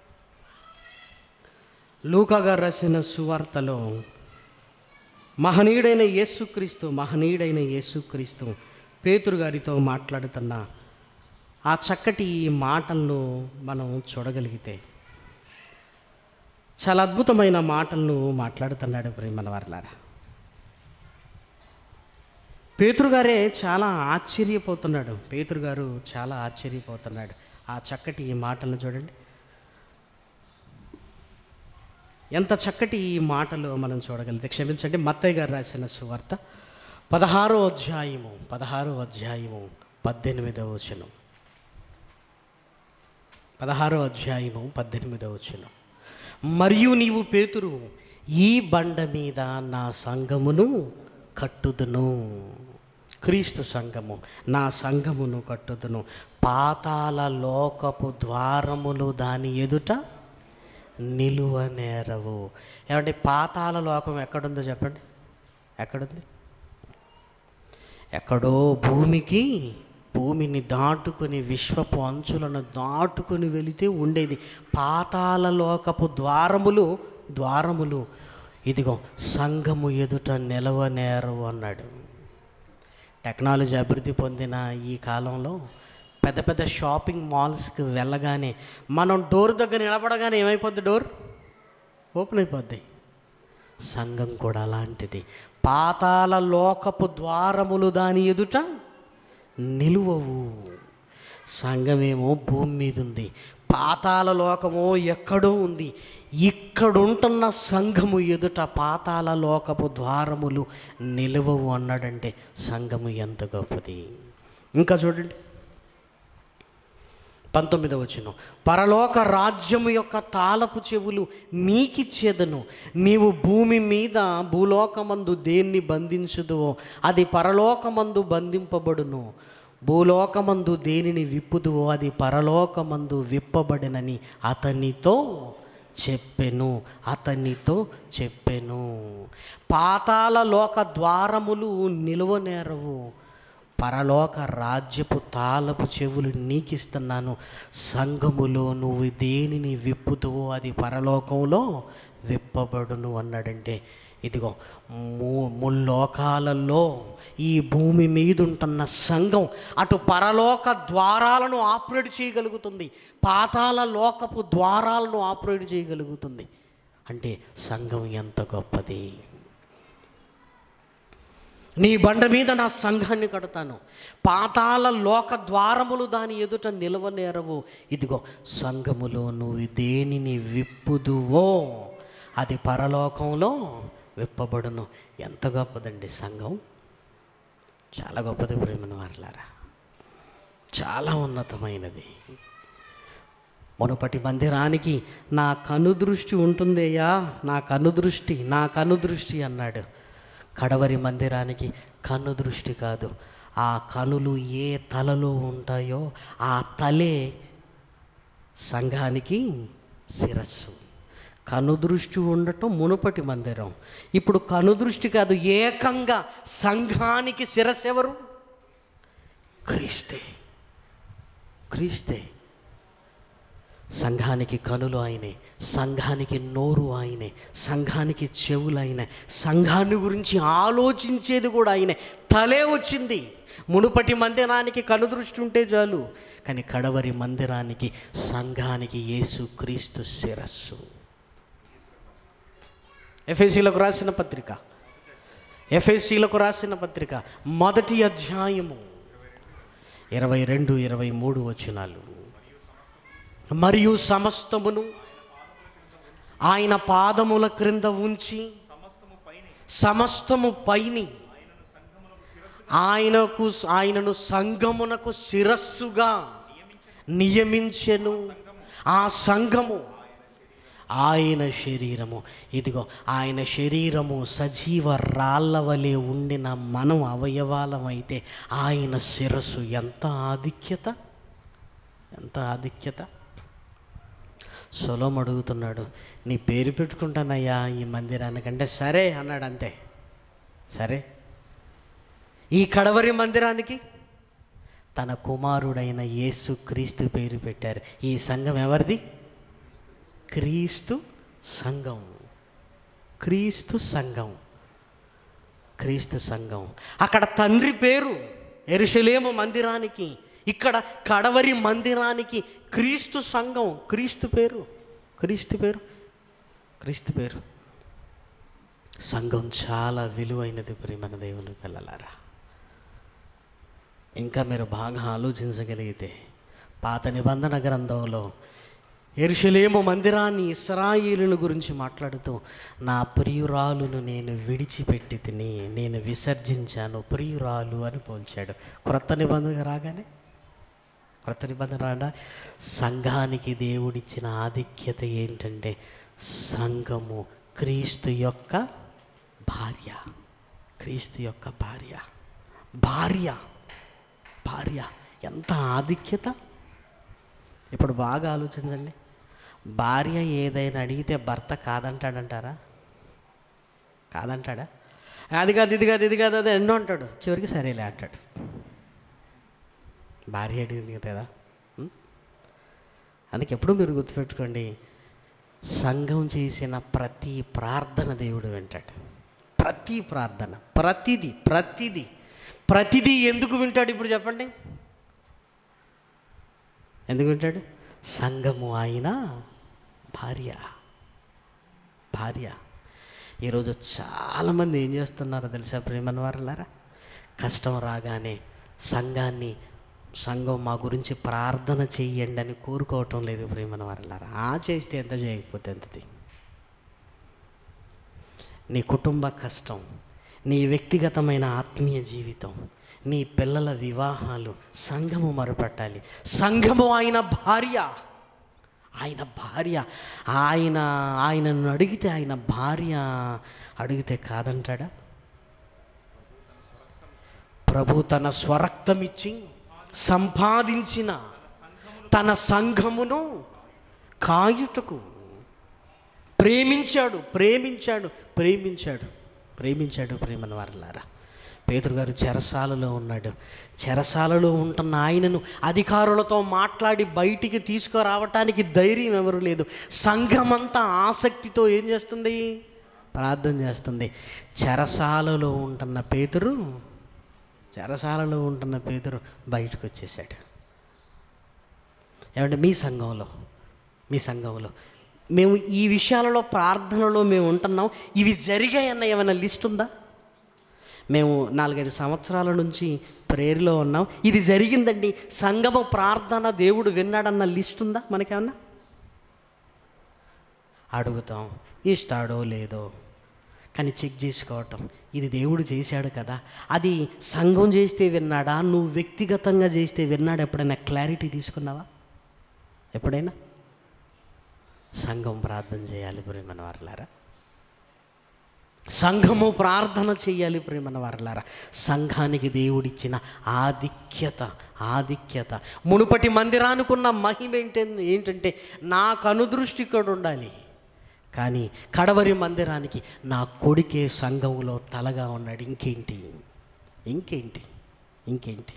లూకా గారు రాసిన సువార్తలో మహనీయుడైన యేసుక్రీస్తు మహనీయుడైన యేసుక్రీస్తు పేతురు గారితో మాట్లాడుతున్న ఆ చక్కటి మాటలను మనం చూడగలిగితే చాలా అద్భుతమైన మాటలను మాట్లాడుతున్నాడు. ప్రియమైన వారలారా, పేతురు గారే చాలా ఆశ్చర్యపోతున్నాడు. పేతురు గారు చాలా ఆశ్చర్యపోతున్నాడు. ఆ చక్కటి ఈ మాటలను చూడండి. ఎంత చక్కటి ఈ మాటలు మనం చూడగలిగితే, క్షమించండి, మత్తయి గారు రాసిన సువార్త పదహారో అధ్యాయము పదహారో అధ్యాయము పద్దెనిమిదవ వచనం పదహారో అధ్యాయము పద్దెనిమిదవ వచనం మరియు నీవు పేతురు, ఈ బండ మీద నా సంఘమును కట్టుదును క్రీస్తు సంఘము, నా సంఘమును కట్టుదును, పాతాళ లోకపు ద్వారములు దాని ఎదుట నిలువ నేరవు. ఏమంటే పాతాళ లోకం ఎక్కడుందో చెప్పండి, ఎక్కడుంది? ఎక్కడో భూమికి భూమిని దాటుకొని విశ్వపు అంచులను దాటుకొని వెళితే ఉండేది పాతాళ లోకపు ద్వారములు ద్వారములు ఇదిగో సంఘము ఎదుట నిలవనేరవు అన్నాడు. టెక్నాలజీ అభివృద్ధి పొందిన ఈ కాలంలో పెద్ద పెద్ద షాపింగ్ మాల్స్కి వెళ్ళగానే మనం డోర్ దగ్గర నిలబడగానే ఏమైపోద్ది? డోర్ ఓపెన్ అయిపోద్ది. సంఘం కూడా అలాంటిది. పాతాళ లోకపు ద్వారములు దాని ఎదుట నిలువవు. సంఘమేమో భూమి మీద ఉంది, పాతాళ లోకమో ఎక్కడో ఉంది. ఇక్కడుంటున్న సంఘము ఎదుట పాతాళ లోకపు ద్వారములు నిలువవు అన్నాడంటే సంఘము ఎంత గొప్పది. ఇంకా చూడండి పంతొమ్మిదవ వచనం, పరలోక రాజ్యము యొక్క తాళపు చెవులు నీకిచ్చేదను, నీవు భూమి మీద భూలోకమందు దేన్ని బంధించుదువో అది పరలోకమందు బంధింపబడును, భూలోకమందు దేనిని విప్పుదువో అది పరలోకమందు విప్పబడినని అతనితో చెప్పెను అతనితో చెప్పెను. పాతాళ లోక ద్వారములు నిలువనేరవు, పరలోక రాజ్యపు తాళపు చెవులు నీకిస్తున్నాను, సంఘములో నువ్వు దేనిని విప్పుదువో అది పరలోకంలో విప్పబడును అన్నాడంటే ఇదిగో మూ ముల్లోకాలలో ఈ భూమి మీద ఉంటున్న సంఘం అటు పరలోక ద్వారాలను ఆపరేట్ చేయగలుగుతుంది, పాతాళ లోకపు ద్వారాలను ఆపరేట్ చేయగలుగుతుంది. అంటే సంఘం ఎంత గొప్పది. నీ బండ మీద నా సంఘాన్ని కడతాను, పాతాళ లోక ద్వారములు దాని ఎదుట నిలవనేరవు, ఇదిగో సంఘములో నువ్వు దేనిని విప్పుదువో అది పరలోకంలో విప్పబడును. ఎంత గొప్పదండి సంఘం, చాలా గొప్పది ప్రేమను వారలారా, చాలా ఉన్నతమైనది. మునుపటి మందిరానికి నా కనుదృష్టి ఉంటుందయ్యా, నా కనుదృష్టి నా కనుదృష్టి అన్నాడు. కడవరి మందిరానికి కన్ను దృష్టి కాదు, ఆ కనులు ఏ తలలో ఉంటాయో ఆ తలే సంఘానికి శిరస్సు. కనుదృష్టి ఉండటం మునుపటి మందిరం. ఇప్పుడు కనుదృష్టి కాదు, ఏకంగా సంఘానికి శిరస్సు ఎవరు? క్రీస్తే. క్రీస్తే. సంఘానికి కనులు ఆయనే, సంఘానికి నోరు ఆయనే, సంఘానికి చెవులు ఆయనే, సంఘాన్ని గురించి ఆలోచించేది కూడా ఆయనే. తలే వచ్చింది. మునుపటి మందిరానికి కనుదృష్టి ఉంటే చాలు, కానీ కడవరి మందిరానికి సంఘానికి యేసు క్రీస్తు శిరస్సు. ఎఫెసీలకు రాసిన పత్రిక ఎఫెసీలకు రాసిన పత్రిక మొదటి అధ్యాయము ఇరవై రెండు ఇరవై మూడు వచనాలు, మరియు సమస్తమును ఆయన పాదముల క్రింద ఉంచి సమస్తము పైని ఆయనకు ఆయనను సంఘమునకు శిరస్సుగా నియమించెను. ఆ సంఘము ఆయన శరీరము. ఇదిగో ఆయన శరీరము సజీవ రాళ్ళ వలె ఉండిన మనం అవయవాలమైతే ఆయన శిరస్సు ఎంత ఆధిక్యత, ఎంత ఆధిక్యత. సొలొమోను అడుగుతున్నాడు, నీ పేరు పెట్టుకుంటానయ్యా ఈ మందిరానికంటే. సరే అన్నాడు, అంతే. సరే. ఈ కడవరి మందిరానికి తన కుమారుడైన యేసు క్రీస్తు పేరు పెట్టారు. ఈ సంఘం ఎవరిది? క్రీస్తు సంఘం. క్రీస్తు సంఘం. క్రీస్తు సంఘం. అక్కడ తండ్రి పేరు యెరూషలేము మందిరానికి, ఇక్కడ కడవరి మందిరానికి క్రీస్తు సంఘం. క్రీస్తు పేరు క్రీస్తు పేరు క్రీస్తు పేరు సంఘం చాలా విలువైనది ప్రియమైన దేవుని పిల్లలారా. ఇంకా మీరు బాగా ఆలోచించగలిగితే పాత నిబంధన గ్రంథంలో యెరూషలేము మందిరాన్ని, ఇశ్రాయేలుల గురించి మాట్లాడుతూ నా ప్రియురాలును నేను విడిచిపెట్టి తిని నేను విసర్జించాను, ప్రియురాలు అని పోల్చాడు. క్రొత్త నిబంధన రాగానే క్రొత్త నిబంధన రాగా సంఘానికి దేవుడిచ్చిన ఆధిక్యత ఏంటంటే సంఘము క్రీస్తు యొక్క భార్య. క్రీస్తు యొక్క భార్య. భార్య భార్య ఎంత ఆధిక్యత. ఇప్పుడు బాగా ఆలోచించండి, భార్య ఏదైనా అడిగితే భర్త కాదంటాడంటారా? కాదంటాడా? అది కాదు ఇది కాదు ఇది కాదు అది ఎన్నో అంటాడు, చివరికి సరేలే అంటాడు. భార్య అడిగింది కదా. అందుకే ఎప్పుడు మీరు గుర్తుపెట్టుకోండి, సంఘం చేసిన ప్రతి ప్రార్థన దేవుడు వింటాడు. ప్రతి ప్రార్థన, ప్రతిదీ ప్రతిదీ ప్రతిదీ ఎందుకు వింటాడు ఇప్పుడు చెప్పండి? ఎందుకు వింటాడు? సంఘము ఆయన భార్య భార్య ఈరోజు చాలామంది ఏం చేస్తున్నారో తెలుసా ప్రియమైన వారలారా? కష్టం రాగానే సంఘాన్ని సంఘం మా గురించి ప్రార్థన చెయ్యండి అని కోరుకోవటం లేదు ప్రియమైన వారలారా. ఆ చేస్తే ఎంత, చేయకపోతే ఎంతది. నీ కుటుంబ కష్టం, నీ వ్యక్తిగతమైన ఆత్మీయ జీవితం, నీ పిల్లల వివాహాలు సంఘము మరుపట్టాలి. సంఘము ఆయన భార్య, ఆయన భార్య. ఆయన ఆయనను అడిగితే, ఆయన భార్య అడిగితే కాదంటాడా? ప్రభు తన స్వరక్తమిచ్చి సంపాదించిన తన సంఘమును కాయుటకు ప్రేమించాడు ప్రేమించాడు ప్రేమించాడు ప్రేమించాడు ప్రేమన వారలారా. పేతురు గారు చెరసాలలో ఉన్నాడు. చెరసాలలో ఉంటున్న ఆయనను అధికారులతో మాట్లాడి బయటికి తీసుకురావటానికి ధైర్యం ఎవరు లేదు. సంఘమంతా ఆసక్తితో ఏం చేస్తుంది? ప్రార్థన చేస్తుంది. చెరసాలలో ఉంటున్న పేతురు చెరసాలలో ఉంటున్న పేతురు బయటకు వచ్చేసాడు. ఏమంటే మీ సంఘంలో మీ సంఘంలో మేము ఈ విషయాలలో ప్రార్థనలో మేము ఉంటున్నాం, ఇవి జరిగాయన్న ఏమైనా లిస్ట్ ఉందా? మేము నాలుగైదు సంవత్సరాల నుంచి ప్రేయర్లో ఉన్నాం, ఇది జరిగిందండి, సంఘము ప్రార్థన దేవుడు విన్నాడన్న లిస్ట్ ఉందా మనకేమన్నా? అడుగుతాం, ఇస్తాడో లేదో, కానీ చెక్ చేసుకోవటం, ఇది దేవుడు చేశాడు కదా, అది సంఘం చేస్తే విన్నాడా, నువ్వు వ్యక్తిగతంగా చేస్తే విన్నాడు, ఎప్పుడైనా క్లారిటీ తీసుకున్నావా? ఎప్పుడైనా? సంఘం ప్రార్థన చేయాలి ప్రియమైన వారలారా. సంఘము ప్రార్థన చేయాలి ప్రియమైన వారలారా. సంఘానికి దేవుడిచ్చిన ఆధిక్యత ఆధిక్యత మునుపటి మందిరానుకున్న మహిమ ఏంటంటే ఏంటంటే నాకు అనుదృష్టి ఇక్కడ ఉండాలి, కానీ కడవరి మందిరానికి నా కొడుకే సంఘంలో తలగా ఉన్నాడు. ఇంకేంటి ఇంకేంటి ఇంకేంటి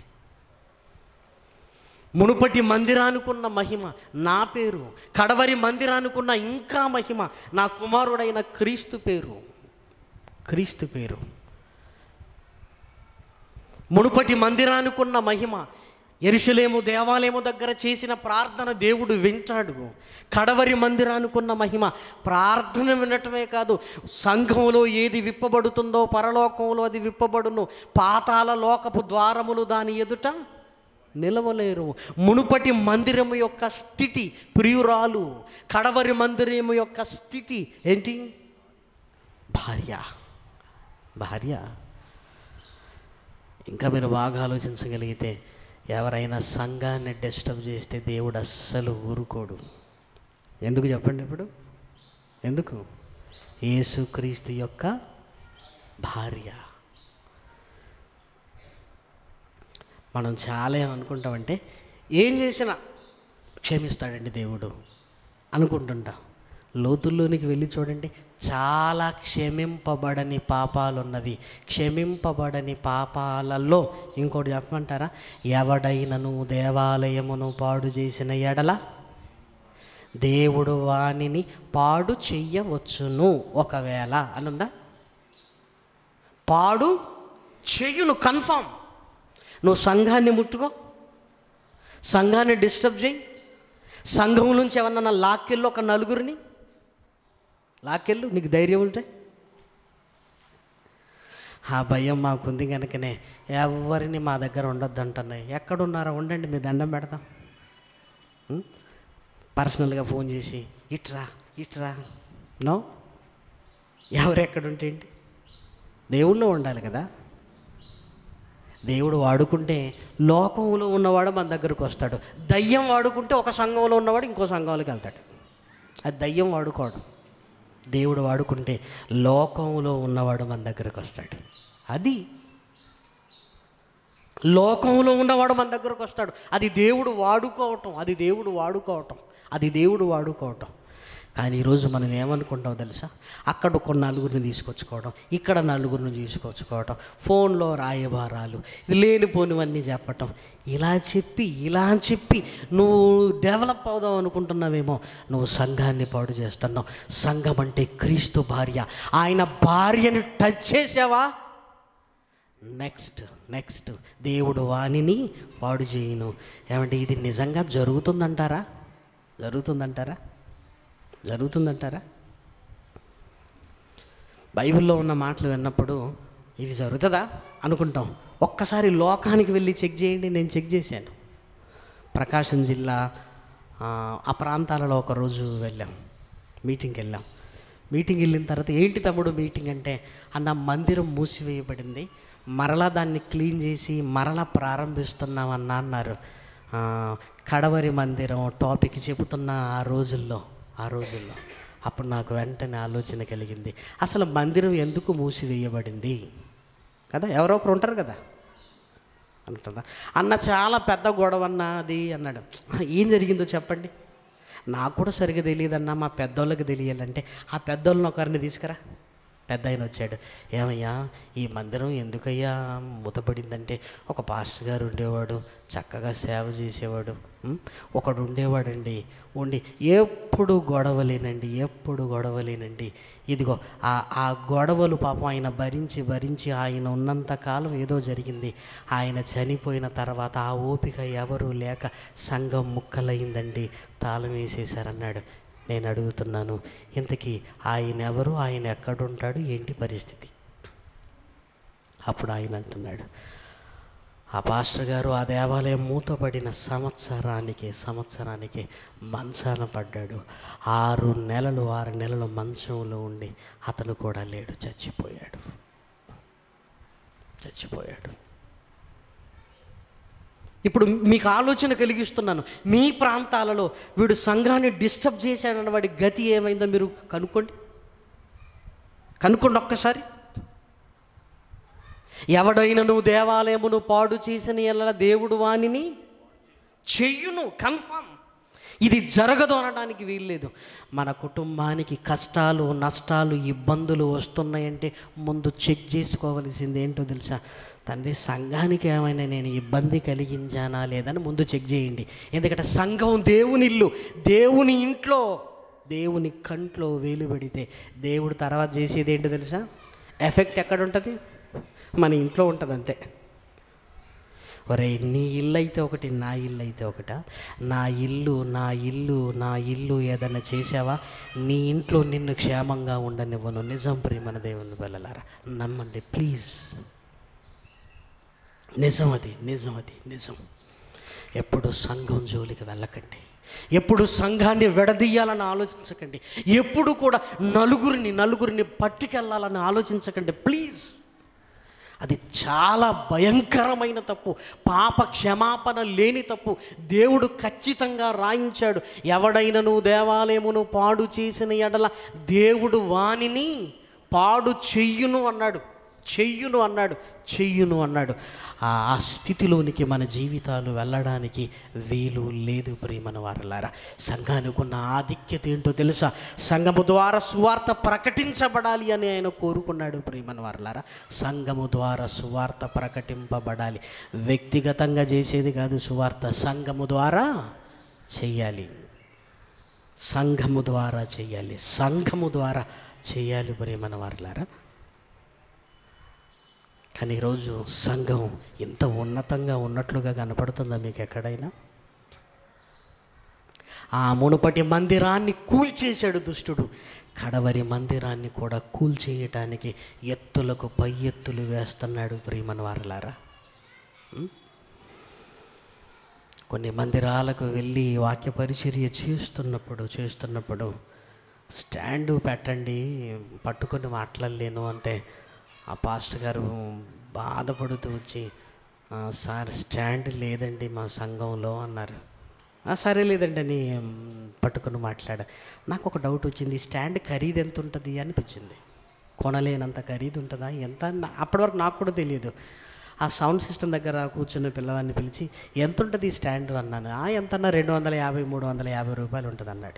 మునుపటి మందిరానుకున్న మహిమ నా పేరు, కడవరి మందిరానుకున్న ఇంకా మహిమ నా కుమారుడైన క్రీస్తు పేరు క్రీస్తు పేరు మునుపటి మందిరానుకున్న మహిమ, యెరూషలేము దేవాలయము దగ్గర చేసిన ప్రార్థన దేవుడు వింటాడు. కడవరి మందిరానుకున్న మహిమ ప్రార్థన వినటమే కాదు, సంఘంలో ఏది విప్పబడుతుందో పరలోకంలో అది విప్పబడును. పాతాళ లోకపు ద్వారములు దాని ఎదుట నిలవలేరు. మునుపటి మందిరము యొక్క స్థితి ప్రియురాలు, కడవరి మందిరము యొక్క స్థితి ఏంటి? భార్య భార్య ఇంకా మీరు బాగా ఆలోచించగలిగితే, ఎవరైనా సంఘాన్ని డిస్టర్బ్ చేస్తే దేవుడు అస్సలు ఊరుకోడు. ఎందుకు చెప్పండి ఇప్పుడు? ఎందుకు? యేసుక్రీస్తు యొక్క భార్య. మనం చాలా ఏమనుకుంటామంటే, ఏం చేసినా క్షమిస్తాడండి దేవుడు అనుకుంటుంటాం. లోతుల్లోనికి వెళ్ళి చూడండి, చాలా క్షమింపబడని పాపాలు ఉన్నవి. క్షమింపబడని పాపాలలో ఇంకోటి చెప్పమంటారా? ఎవడైనను దేవాలయమును పాడు చేసిన ఎడల దేవుడు వానిని పాడు చెయ్యవచ్చును. ఒకవేళ అనుందా? పాడు చెయ్యును, కన్ఫామ్. నువ్వు సంఘాన్ని ముట్టుకో, సంఘాన్ని డిస్టర్బ్ చేయి, సంఘం నుంచి ఏమన్నా లాక్కెళ్ళు, ఒక నలుగురిని లాక్కెళ్ళు, నీకు ధైర్యం ఉంటే. ఆ భయం మాకుంది కనుకనే ఎవరిని మా దగ్గర ఉండొద్దు అంటున్నాయి. ఎక్కడున్నారో ఉండండి, మీ దండం పెడతాం. పర్సనల్గా ఫోన్ చేసి ఇట్రా ఇట్రా నో. ఎవరెక్కడుంటే ఏంటి? దేవుళ్ళు ఉండాలి కదా. దేవుడు వాడుకుంటే లోకంలో ఉన్నవాడు మన దగ్గరకు వస్తాడు. దయ్యం వాడుకుంటే ఒక సంఘంలో ఉన్నవాడు ఇంకో సంఘంలోకి వెళ్తాడు. అది దయ్యం వాడుకోవడం. దేవుడు వాడుకుంటే లోకంలో ఉన్నవాడు మన దగ్గరకు వస్తాడు. అది లోకంలో ఉన్నవాడు మన దగ్గరకు వస్తాడు. అది దేవుడు వాడుకోవటం, అది దేవుడు వాడుకోవటం, అది దేవుడు వాడుకోవటం. కానీ ఈరోజు మనం ఏమనుకుంటాం తెలుసా? అక్కడ ఒక నలుగురిని తీసుకొచ్చుకోవడం, ఇక్కడ నలుగురిని తీసుకొచ్చుకోవటం, ఫోన్లో రాయబారాలు, లేనిపోనివన్నీ చెప్పటం. ఇలా చెప్పి ఇలా చెప్పి నువ్వు డెవలప్ అవుదాం అనుకుంటున్నావేమో, నువ్వు సంఘాన్ని పాడు చేస్తున్నావు. సంఘం అంటే క్రీస్తు భార్య. ఆయన భార్యని టచ్ చేసావా, నెక్స్ట్ నెక్స్ట్ దేవుడు వాణిని పాడు చేయను. ఏమంటే ఇది నిజంగా జరుగుతుందంటారా? జరుగుతుందంటారా? జరుగుతుందంటారా? బైబిల్లో ఉన్న మాటలు విన్నప్పుడు ఇది జరుగుతుందా అనుకుంటాం. ఒక్కసారి లోకానికి వెళ్ళి చెక్ చేయండి. నేను చెక్ చేశాను. ప్రకాశం జిల్లా ఆ ప్రాంతాలలో ఒకరోజు వెళ్ళాం, మీటింగ్కి వెళ్ళాం. మీటింగ్ వెళ్ళిన తర్వాత ఏంటి తమ్ముడు మీటింగ్ అంటే, అన్న మందిరం మూసివేయబడింది, మరలా దాన్ని క్లీన్ చేసి మరలా ప్రారంభిస్తున్నామన్నా అన్నారు. కడవరి మందిరం టాపిక్ చెబుతున్న ఆ రోజుల్లో ఆ రోజుల్లో అప్పుడు నాకు వెంటనే ఆలోచన కలిగింది, అసలు మందిరం ఎందుకు మూసివేయబడింది కదా? ఎవరో ఒకరు ఉంటారు కదా అంటుందా అన్న, చాలా పెద్ద గొడవ అన్న అది అన్నాడు. ఏం జరిగిందో చెప్పండి. నాకు కూడా సరిగ్గా తెలియదన్నా, మా పెద్దోళ్ళకి తెలియాలంటే ఆ పెద్దోళ్ళని ఒకరిని తీసుకురా. పెద్ద ఆయన వచ్చాడు. ఏమయ్యా ఈ మందిరం ఎందుకయ్యా మూతపడిందంటే, ఒక పాస్టర్ గారు ఉండేవాడు, చక్కగా సేవ చేసేవాడు, ఒకడు ఉండేవాడండి, ఉండి ఎప్పుడు గొడవలేనండి, ఎప్పుడు గొడవలేనండి. ఇదిగో ఆ ఆ గొడవలు పాపం ఆయన భరించి భరించి ఆయన ఉన్నంతకాలం ఏదో జరిగింది. ఆయన చనిపోయిన తర్వాత ఆ ఓపిక ఎవరు లేక సంఘం ముక్కలయ్యిందండి, తాళం వేసేశారన్నాడు. నేను అడుగుతున్నాను, ఇంతకీ ఆయన ఎవరు, ఆయన ఎక్కడుంటాడు, ఏంటి పరిస్థితి? అప్పుడు ఆయన అంటున్నాడు, ఆ పాస్టర్ గారు ఆ దేవాలయం మూతపడిన సంవత్సరానికి సంవత్సరానికి మంచాన పడ్డాడు. ఆరు నెలలు ఆరు నెలలు మంచంలో ఉండి అతను కూడా లేడు, చచ్చిపోయాడు చచ్చిపోయాడు ఇప్పుడు మీకు ఆలోచన కలిగిస్తున్నాను, మీ ప్రాంతాలలో వీడు సంఘాన్ని డిస్టర్బ్ చేశాడన్న వాడి గతి ఏమైందో మీరు కనుక్కోండి కనుక్కోండి ఒక్కసారి. ఎవడైనను దేవాలయమును పాడు చేసిన ఎడల దేవుడు వానిని చెయ్యును, కన్ఫర్మ్. ఇది జరగదు అనడానికి వీల్లేదు. మన కుటుంబానికి కష్టాలు నష్టాలు ఇబ్బందులు వస్తున్నాయంటే ముందు చెక్ చేసుకోవలసింది ఏంటో తెలుసా? తండ్రి సంఘానికి ఏమైనా నేను ఇబ్బంది కలిగించానా లేదని ముందు చెక్ చేయండి. ఎందుకంటే సంఘం దేవుని ఇల్లు, దేవుని ఇంట్లో దేవుని కంట్లో వేలు పెడితే దేవుడు తర్వాత చేసేది ఏంటో తెలుసా? ఎఫెక్ట్ ఎక్కడ ఉంటుంది? మన ఇంట్లో ఉంటుంది అంతే. ఒరే నీ ఇల్లు అయితే ఒకటి, నా ఇల్లు అయితే ఒకట. నా ఇల్లు నా ఇల్లు నా ఇల్లు ఏదైనా చేసావా, నీ ఇంట్లో నిన్ను క్షేమంగా ఉండనివ్వను. నిజం ప్రియమైన దేవుని పిల్లలారా, నమ్మండి ప్లీజ్. నిజం అది, నిజం అది, నిజం. ఎప్పుడు సంఘం జోలికి వెళ్ళకండి, ఎప్పుడు సంఘాన్ని విడదీయాలని ఆలోచించకండి, ఎప్పుడు కూడా నలుగురిని నలుగురిని పట్టుకెళ్ళాలని ఆలోచించకండి ప్లీజ్. అది చాలా భయంకరమైన తప్పు, పాప క్షమాపణ లేని తప్పు. దేవుడు ఖచ్చితంగా రాయించాడు, ఎవడైనను దేవాలయమును పాడు చేసిన ఎడల దేవుడు వానిని పాడు చెయ్యును అన్నాడు, చెయ్యును అన్నాడు, చెయ్యును అన్నాడు. ఆ స్థితిలోనికి మన జీవితాలు వెళ్ళడానికి వీలు లేదు ప్రియమైన వారలారా. సంఘానికి ఉన్న ఆధిక్యత ఏంటో తెలుసా? సంఘము ద్వారా సువార్త ప్రకటించబడాలి అని ఆయన కోరుకున్నాడు ప్రియమైన వారలారా. సంఘము ద్వారా సువార్త ప్రకటింపబడాలి. వ్యక్తిగతంగా చేసేది కాదు సువార్త, సంఘము ద్వారా చెయ్యాలి, సంఘము ద్వారా చెయ్యాలి, సంఘము ద్వారా చెయ్యాలి ప్రియమైన వారలారా. కానీ ఈరోజు సంఘం ఇంత ఉన్నతంగా ఉన్నట్లుగా కనపడుతుందా మీకు ఎక్కడైనా? ఆ మునుపటి మందిరాన్ని కూల్చేశాడు దుష్టుడు, కడవరి మందిరాన్ని కూడా కూల్చేయటానికి ఎత్తులకు పై ఎత్తులు వేస్తున్నాడు ప్రియమైన వారలారా. కొన్ని మందిరాలకు వెళ్ళి వాక్య పరిచర్య చేస్తున్నప్పుడు చేస్తున్నప్పుడు స్టాండు పెట్టండి, పట్టుకొని మాట్లాడలేను అంటే ఆ పాస్టర్ గారు బాధపడుతూ వచ్చి, సార్ స్టాండ్ లేదండి మా సంఘంలో అన్నారు. సరే లేదండి అని పట్టుకొని మాట్లాడా. నాకు ఒక డౌట్ వచ్చింది, స్టాండ్ ఖరీదు ఎంత ఉంటుంది అనిపించింది. కొనలేనంత ఖరీదు ఉంటుందా ఎంత? అప్పటి వరకు నాకు కూడా తెలియదు. ఆ సౌండ్ సిస్టమ్ దగ్గర కూర్చున్న పిల్లవాడిని పిలిచి ఎంత ఉంటుంది ఈ స్టాండ్ అన్నాను. ఆ ఎంత అన్నా రెండు వందల యాభై మూడు వందల యాభై రూపాయలు ఉంటుంది అన్నాడు.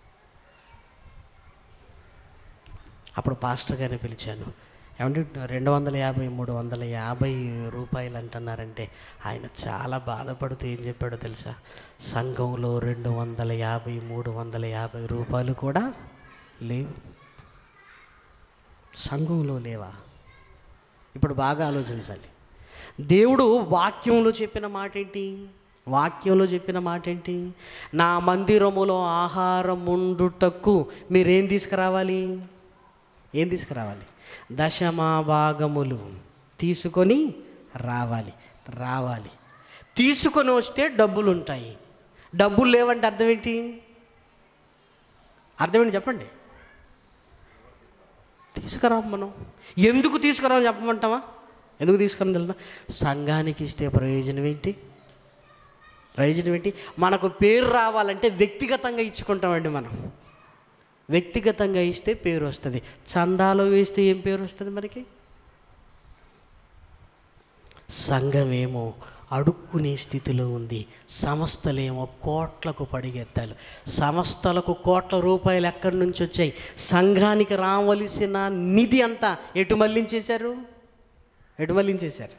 అప్పుడు పాస్టర్ గారిని పిలిచాను. ఏమంటే రెండు వందల యాభై మూడు వందల యాభై రూపాయలు అంటున్నారంటే ఆయన చాలా బాధపడుతూ ఏం చెప్పాడో తెలుసా? సంఘంలో రెండు వందల యాభై మూడు వందల యాభై రూపాయలు కూడా లేవు. సంఘంలో లేవా? ఇప్పుడు బాగా ఆలోచించాలి. దేవుడు వాక్యంలో చెప్పిన మాట ఏంటి? వాక్యంలో చెప్పిన మాట ఏంటి? నా మందిరములో ఆహారం ఉండుటకు మీరేం తీసుకురావాలి? ఏం తీసుకురావాలి? దశమా భాగములు తీసుకొని రావాలి. రావాలి తీసుకొని వస్తే డబ్బులు ఉంటాయి. డబ్బులు లేవంటే అర్థం ఏంటి? అర్థమేంటి చెప్పండి. తీసుకురాం. మనం ఎందుకు తీసుకురామని చెప్పమంటావా? ఎందుకు తీసుకురాని తెలుసా? సంఘానికి ఇస్తే ప్రయోజనం ఏంటి? ప్రయోజనం ఏంటి? మనకు పేరు రావాలంటే వ్యక్తిగతంగా ఇచ్చుకుంటామండి. మనం వ్యక్తిగతంగా ఇస్తే పేరు వస్తుంది. చందాలో వేస్తే ఏం పేరు వస్తుంది మనకి? సంఘమేమో అడుక్కునే స్థితిలో ఉంది. సంస్థలేమో కోట్లకు పడిగెత్తాలి. సంస్థలకు కోట్ల రూపాయలు ఎక్కడి నుంచి వచ్చాయి? సంఘానికి రావలసిన నిధి అంతా ఎటు మళ్ళించేశారు? ఎటు మళ్ళించేశారు?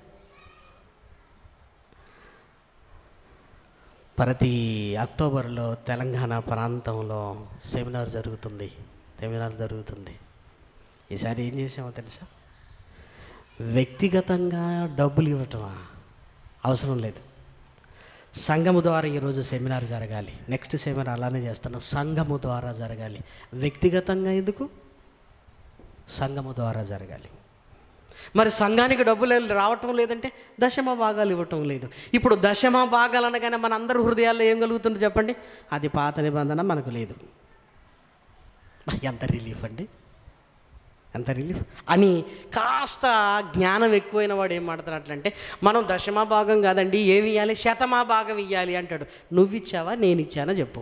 ప్రతి అక్టోబర్లో తెలంగాణ ప్రాంతంలో సెమినార్ జరుగుతుంది. సెమినార్ జరుగుతుంది. ఈసారి ఏం చేసామో తెలుసా? వ్యక్తిగతంగా డబ్బులు ఇవ్వటమా? అవసరం లేదు. సంఘము ద్వారా ఈరోజు సెమినార్ జరగాలి. నెక్స్ట్ సెమినార్ అలానే చేస్తున్నాం. సంఘము ద్వారా జరగాలి. వ్యక్తిగతంగా ఎందుకు? సంఘము ద్వారా జరగాలి. మరి సంఘానికి డబ్బులు రావటం లేదంటే దశమ భాగాలు ఇవ్వటం లేదు. ఇప్పుడు దశమ భాగాలు అనగానే మన అందరి హృదయాల్లో ఏం కలుగుతుంది చెప్పండి? అది పాత నిబంధన, మనకు లేదు. ఎంత రిలీఫ్ అండి, ఎంత రిలీఫ్ అని. కాస్త జ్ఞానం ఎక్కువైన వాడు ఏం మాట్లాడుతాడంటే, మనం దశమ భాగం కాదండి, ఏమి ఇవ్వాలి? శతమా భాగం ఇవ్వాలి అంటాడు. నువ్వు ఇచ్చావా నేను ఇచ్చానా చెప్పు.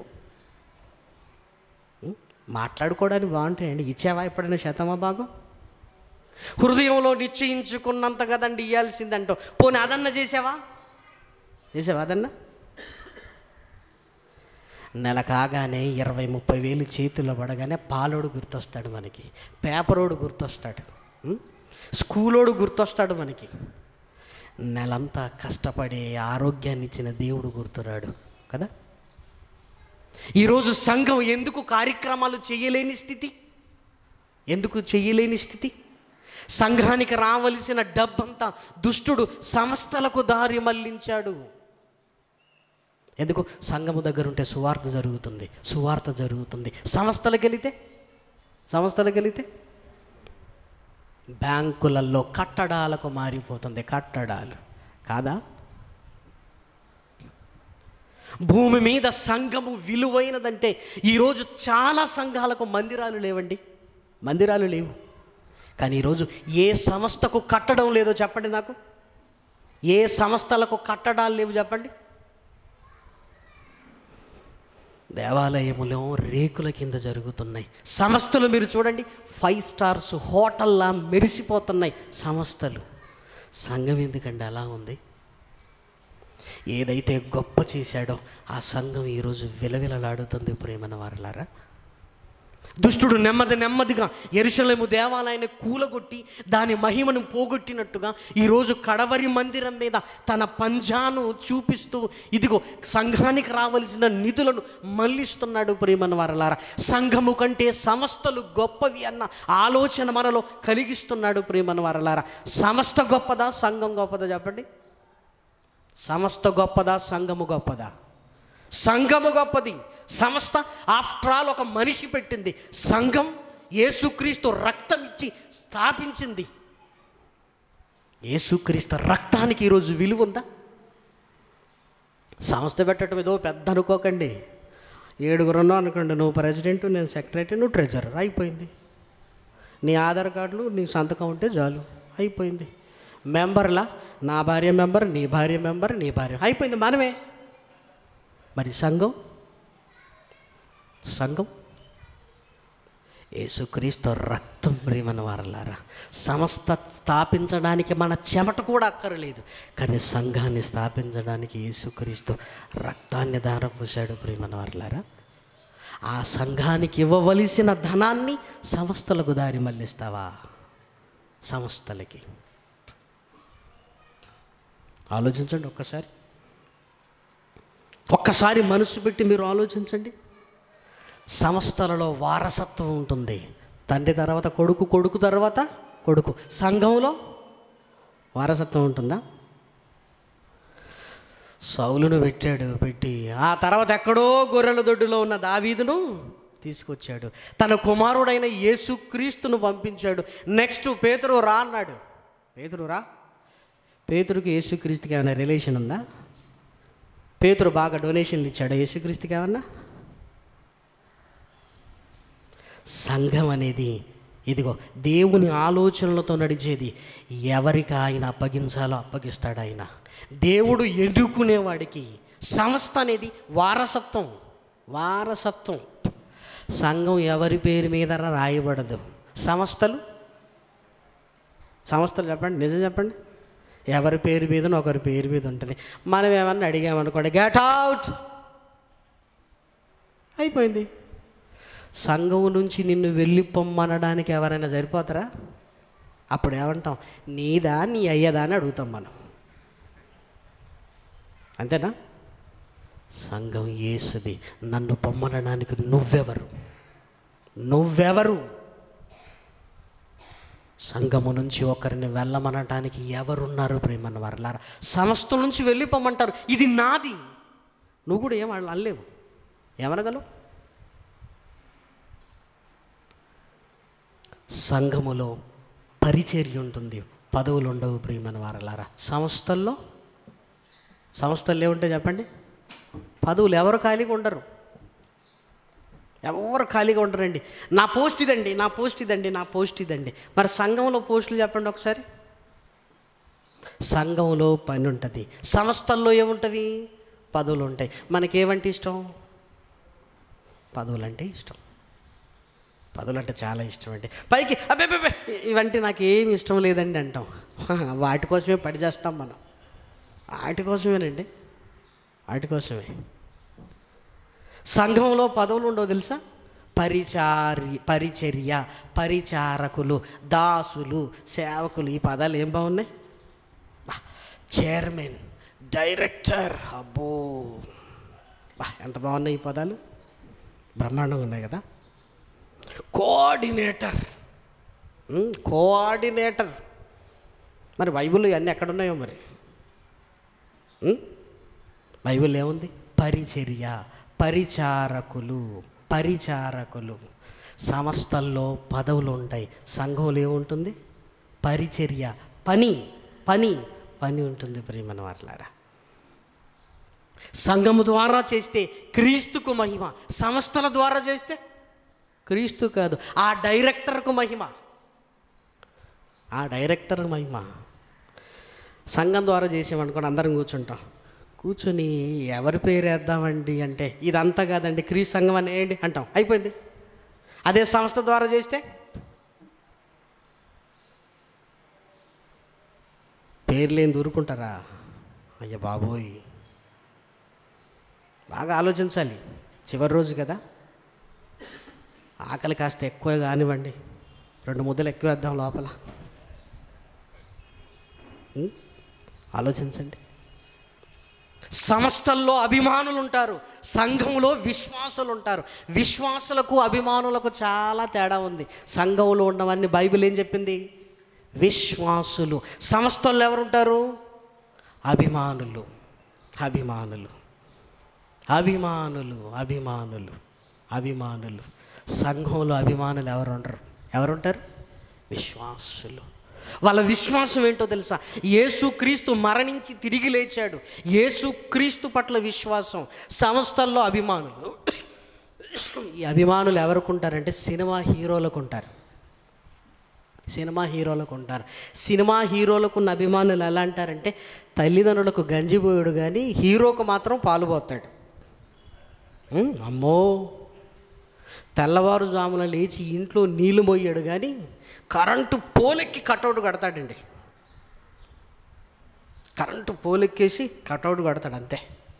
మాట్లాడుకోవడానికి బాగుంటాయండి. ఇచ్చావా ఎప్పుడైనా శతమా భాగం? హృదయంలో నిశ్చయించుకున్నంత కదండి ఇవ్వాల్సిందంటూ. పోనీ అదన్నా చేసావా? చేసావా అదన్నా? నెల కాగానే ఇరవై ముప్పై వేలు చేతుల్లో పడగానే పాలోడు గుర్తొస్తాడు మనకి, పేపరోడు గుర్తొస్తాడు, స్కూలోడు గుర్తొస్తాడు మనకి. నెలంతా కష్టపడే ఆరోగ్యాన్ని ఇచ్చిన దేవుడు గుర్తురాడు కదా. ఈరోజు సంఘం ఎందుకు కార్యక్రమాలు చేయలేని స్థితి? ఎందుకు చేయలేని స్థితి? సంఘానికి రావలసిన డబ్బంతా దుష్టుడు సంస్థలకు దారి మళ్లించాడు. ఎందుకు? సంఘము దగ్గర ఉంటే సువార్త జరుగుతుంది, సువార్త జరుగుతుంది. సంస్థలకు వెళితే సంస్థలకు వెళితే బ్యాంకులలో కట్టడాలకు మారిపోతుంది. కట్టడాలు కాదా? భూమి మీద సంఘము విలువైనదంటే ఈరోజు చాలా సంఘాలకు మందిరాలు లేవండి, మందిరాలు లేవు. కానీ ఈరోజు ఏ సంస్థకు కట్టడం లేదో చెప్పండి నాకు. ఏ సంస్థలకు కట్టడాలు లేవు చెప్పండి. దేవాలయములో రేకుల కింద జరుగుతున్నాయి సంస్థలు. మీరు చూడండి, ఫైవ్ స్టార్స్ హోటల్లా మెరిసిపోతున్నాయి సంస్థలు. సంఘం ఎందుకండి అలా ఉంది? ఏదైతే గొప్ప చేశాడో ఆ సంఘం ఈరోజు విలవిలలాడుతుంది. ప్రేమన వారలారా, దుష్టుడు నెమ్మది నెమ్మదిగా యెరూషలేము దేవాలయాన్ని కూలగొట్టి దాని మహిమను పోగొట్టినట్టుగా ఈరోజు కడవరి మందిరం మీద తన పంజాను చూపిస్తూ ఇదిగో సంఘానికి రావలసిన నిధులను మళ్ళిస్తున్నాడు. ప్రియమైన వారలారా, సంఘము కంటే సంస్థలు గొప్పవి అన్న ఆలోచన మనలో కలిగిస్తున్నాడు. ప్రియమైన వారలారా, సంస్థ గొప్పదా సంఘం గొప్పదా చెప్పండి? సంస్థ గొప్పదా సంఘము గొప్పదా? సంఘము గొప్పది. సంస్థ ఆఫ్టర్ ఆల్ ఒక మనిషి పెట్టింది. సంఘం యేసుక్రీస్తు రక్తం ఇచ్చి స్థాపించింది. యేసుక్రీస్తు రక్తానికి ఈరోజు విలువ ఉందా? సంస్థ పెట్టడం ఏదో పెద్ద అనుకోకండి. ఏడుగురున్నావు అనుకోండి, నువ్వు ప్రెసిడెంట్, నేను సెక్రటరీ, నువ్వు ట్రెజరర్, అయిపోయింది. నీ ఆధార్ కార్డులు నీ సంతకం ఉంటే చాలు, అయిపోయింది. మెంబర్లా నా భార్య మెంబర్, నీ భార్య మెంబర్, నీ భార్య, అయిపోయింది, మనమే. మరి సంఘం సంఘం యేసుక్రీస్తు రక్తం ప్రియమైన వారలారా, సంస్థ స్థాపించడానికి మన చెమట కూడా అక్కర్లేదు, కానీ సంఘాన్ని స్థాపించడానికి యేసుక్రీస్తు రక్తాన్ని ధారపోశాడు. ప్రియమైన వారలారా, ఆ సంఘానికి ఇవ్వవలసిన ధనాన్ని సంస్థలకు దారి మళ్ళిస్తావా? సంస్థలకి ఆలోచించండి. ఒక్కసారి ఒక్కసారి మనసు పెట్టి మీరు ఆలోచించండి. సంస్థలలో వారసత్వం ఉంటుంది. తండ్రి తర్వాత కొడుకు, కొడుకు తర్వాత కొడుకు. సంఘంలో వారసత్వం ఉంటుందా? సౌలును పెట్టాడు, పెట్టి ఆ తర్వాత ఎక్కడో గొర్రెల దొడ్డులో ఉన్న దావీదును తీసుకొచ్చాడు. తన కుమారుడైన యేసుక్రీస్తును పంపించాడు. నెక్స్ట్ పేతురు రా అన్నాడు. పేతురు రా. పేతురుకి యేసుక్రీస్తుకి ఏమైనా రిలేషన్ ఉందా? పేతురు బాగా డొనేషన్లు ఇచ్చాడు యేసుక్రీస్తుకి ఏమన్నా? సంఘం అనేది ఇదిగో దేవుని ఆలోచనలతో నడిచేది. ఎవరికి ఆయన అప్పగించాలో అప్పగిస్తాడు ఆయన. దేవుడు ఎన్నుకునేవాడికి సంస్థ అనేది వారసత్వం. వారసత్వం. సంఘం ఎవరి పేరు మీద రాయబడదు. సంస్థలు సంస్థలు చెప్పండి, నిజం చెప్పండి, ఎవరి పేరు మీదనో ఒకరి పేరు మీద ఉంటుంది. మనం ఏమన్నా అడిగామనుకోండి, గెట్ అవుట్ అయిపోయింది. సంఘం నుంచి నిన్ను వెళ్ళి పొమ్మనడానికి ఎవరైనా సరిపోతారా? అప్పుడు ఏమంటాం? నీదా నీ అయ్యదా అని అడుగుతాం మనం. అంతేనా? సంఘం యేసుది. నన్ను పొమ్మనడానికి నువ్వెవరు? నువ్వెవరు? సంఘము నుంచి ఒకరిని వెళ్ళమనటానికి ఎవరున్నారు? ప్రేమన్న వారలారా, సంస్థ నుంచి వెళ్ళిపోమంటారు. ఇది నాది. నువ్వు కూడా ఏం అనలేవు. ఏమనగలవు? సంఘములో పరిచర్య ఉంటుంది, పదవులు ఉండవు. ప్రియమైన వారలారా, సంస్థల్లో సంస్థల్లో ఏముంటాయి చెప్పండి? పదవులు. ఎవరు ఖాళీగా ఉండరు, ఎవరు ఖాళీగా ఉండరండి. నా పోస్ట్ ఇదండి, నా పోస్ట్ ఇదండి, నా పోస్ట్ ఇదండి. మరి సంఘంలో పోస్టులు చెప్పండి ఒకసారి. సంఘంలో పని ఉంటుంది, సంస్థల్లో ఏముంటుంది? పదవులు ఉంటాయి. మనకేమంటే ఇష్టం? పదవులు అంటే ఇష్టం. పదవులు అంటే చాలా ఇష్టం అండి. పైకి అబ్బే ఇవంటే నాకు ఏమి ఇష్టం లేదండి అంటాం. వాటి కోసమే పడి చేస్తాం మనం. వాటి కోసమేనండి, వాటి కోసమే. సంఘంలో పదవులు ఉండవు తెలుసా? పరిచారి పరిచర్య, పరిచారకులు, దాసులు, సేవకులు. ఈ పదాలు ఏం బాగున్నాయి? చైర్మన్, డైరెక్టర్, అబ్బో బా ఎంత బాగున్నాయి ఈ పదాలు. బ్రహ్మాండంగా ఉన్నాయి కదా. Coordinator, coordinator. మరి బైబిల్లో ఇవన్నీ ఎక్కడున్నాయో మరి? బైబిల్ ఏముంది? పరిచర్య, పరిచారకులు, పరిచారకులు. సంస్థల్లో పదవులు ఉంటాయి, సంఘంలో ఏముంటుంది? పరిచర్య, పని పని పని ఉంటుంది. ప్రియమైన వారలారా, సంఘము ద్వారా చేస్తే క్రీస్తుకు మహిమ, సంస్థల ద్వారా చేస్తే క్రీస్తు కాదు, ఆ డైరెక్టర్కు మహిమ, ఆ డైరెక్టర్ మహిమ. సంఘం ద్వారా చేసామనుకోండి, అందరం కూర్చుంటాం. కూర్చొని ఎవరి పేరు వేద్దామండి అంటే, ఇదంతా కాదండి క్రీస్తు సంఘం అనేయండి అంటాం, అయిపోయింది. అదే సంస్థ ద్వారా చేస్తే పేర్లు ఏం దూరుకుంటారా? అయ్య బాబోయ్, బాగా ఆలోచించాలి. చివరి రోజు కదా, ఆకలి కాస్త ఎక్కువ కానివ్వండి, రెండు ముద్దలు ఎక్కువ వేద్దాం లోపల. ఆలోచించండి. సంస్థల్లో అభిమానులు ఉంటారు, సంఘంలో విశ్వాసులు ఉంటారు. విశ్వాసులకు అభిమానులకు చాలా తేడా ఉంది. సంఘంలో ఉన్నవన్నీ బైబిల్ ఏం చెప్పింది? విశ్వాసులు. సంస్థల్లో ఎవరుంటారు? అభిమానులు, అభిమానులు, అభిమానులు, అభిమానులు, అభిమానులు. సంఘంలో అభిమానులు ఎవరు ఉండరు. ఎవరుంటారు? విశ్వాసులు. వాళ్ళ విశ్వాసం ఏంటో తెలుసా? యేసుక్రీస్తు మరణించి తిరిగి లేచాడు. యేసుక్రీస్తు పట్ల విశ్వాసం. సంస్థల్లో అభిమానులు. ఈ అభిమానులు ఎవరికి ఉంటారంటే సినిమా హీరోలకు ఉంటారు. సినిమా హీరోలకు ఉంటారు. సినిమా హీరోలకు ఉన్న అభిమానులు ఎలా అంటారంటే, తల్లిదండ్రులకు గంజిపోయాడు కానీ హీరోకు మాత్రం పాలు పోతాడు. అమ్మో, తెల్లవారుజామున లేచి ఇంట్లో నీళ్లు మోయాడు, కానీ కరెంటు పోలెక్కి కటౌట్ కడతాడండి. కరెంటు పోలెక్కేసి కటౌట్ కడతాడు అంతే.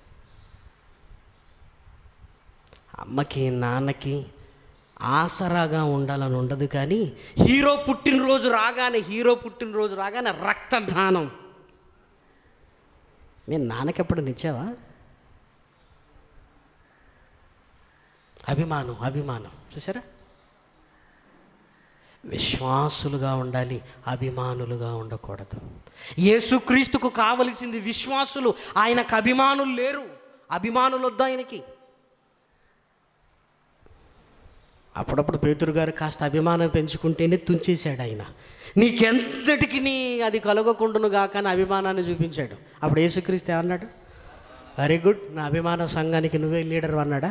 అమ్మకి నాన్నకి ఆసరాగా ఉండాలని ఉండదు, కానీ హీరో పుట్టినరోజు రాగానే హీరో పుట్టినరోజు రాగానే రక్తదానం. నేను నాన్నకి ఎప్పుడు నిచ్చావా? అభిమానం అభిమానం చూసారా? విశ్వాసులుగా ఉండాలి, అభిమానులుగా ఉండకూడదు. యేసుక్రీస్తుకు కావలసింది విశ్వాసులు, ఆయనకు అభిమానులు లేరు. అభిమానులు వద్దు ఆయనకి. అప్పుడప్పుడు పేతురు గారు కాస్త అభిమానం పెంచుకుంటేనే తుంచేశాడు ఆయన. నీకెంతటికి నీ అది కలగకుండును గాక అని అభిమానాన్ని చూపించాడు. అప్పుడు యేసుక్రీస్తు ఏమన్నాడు? వెరీ గుడ్, నా అభిమాన సంఘానికి నువ్వే లీడర్ అన్నాడా?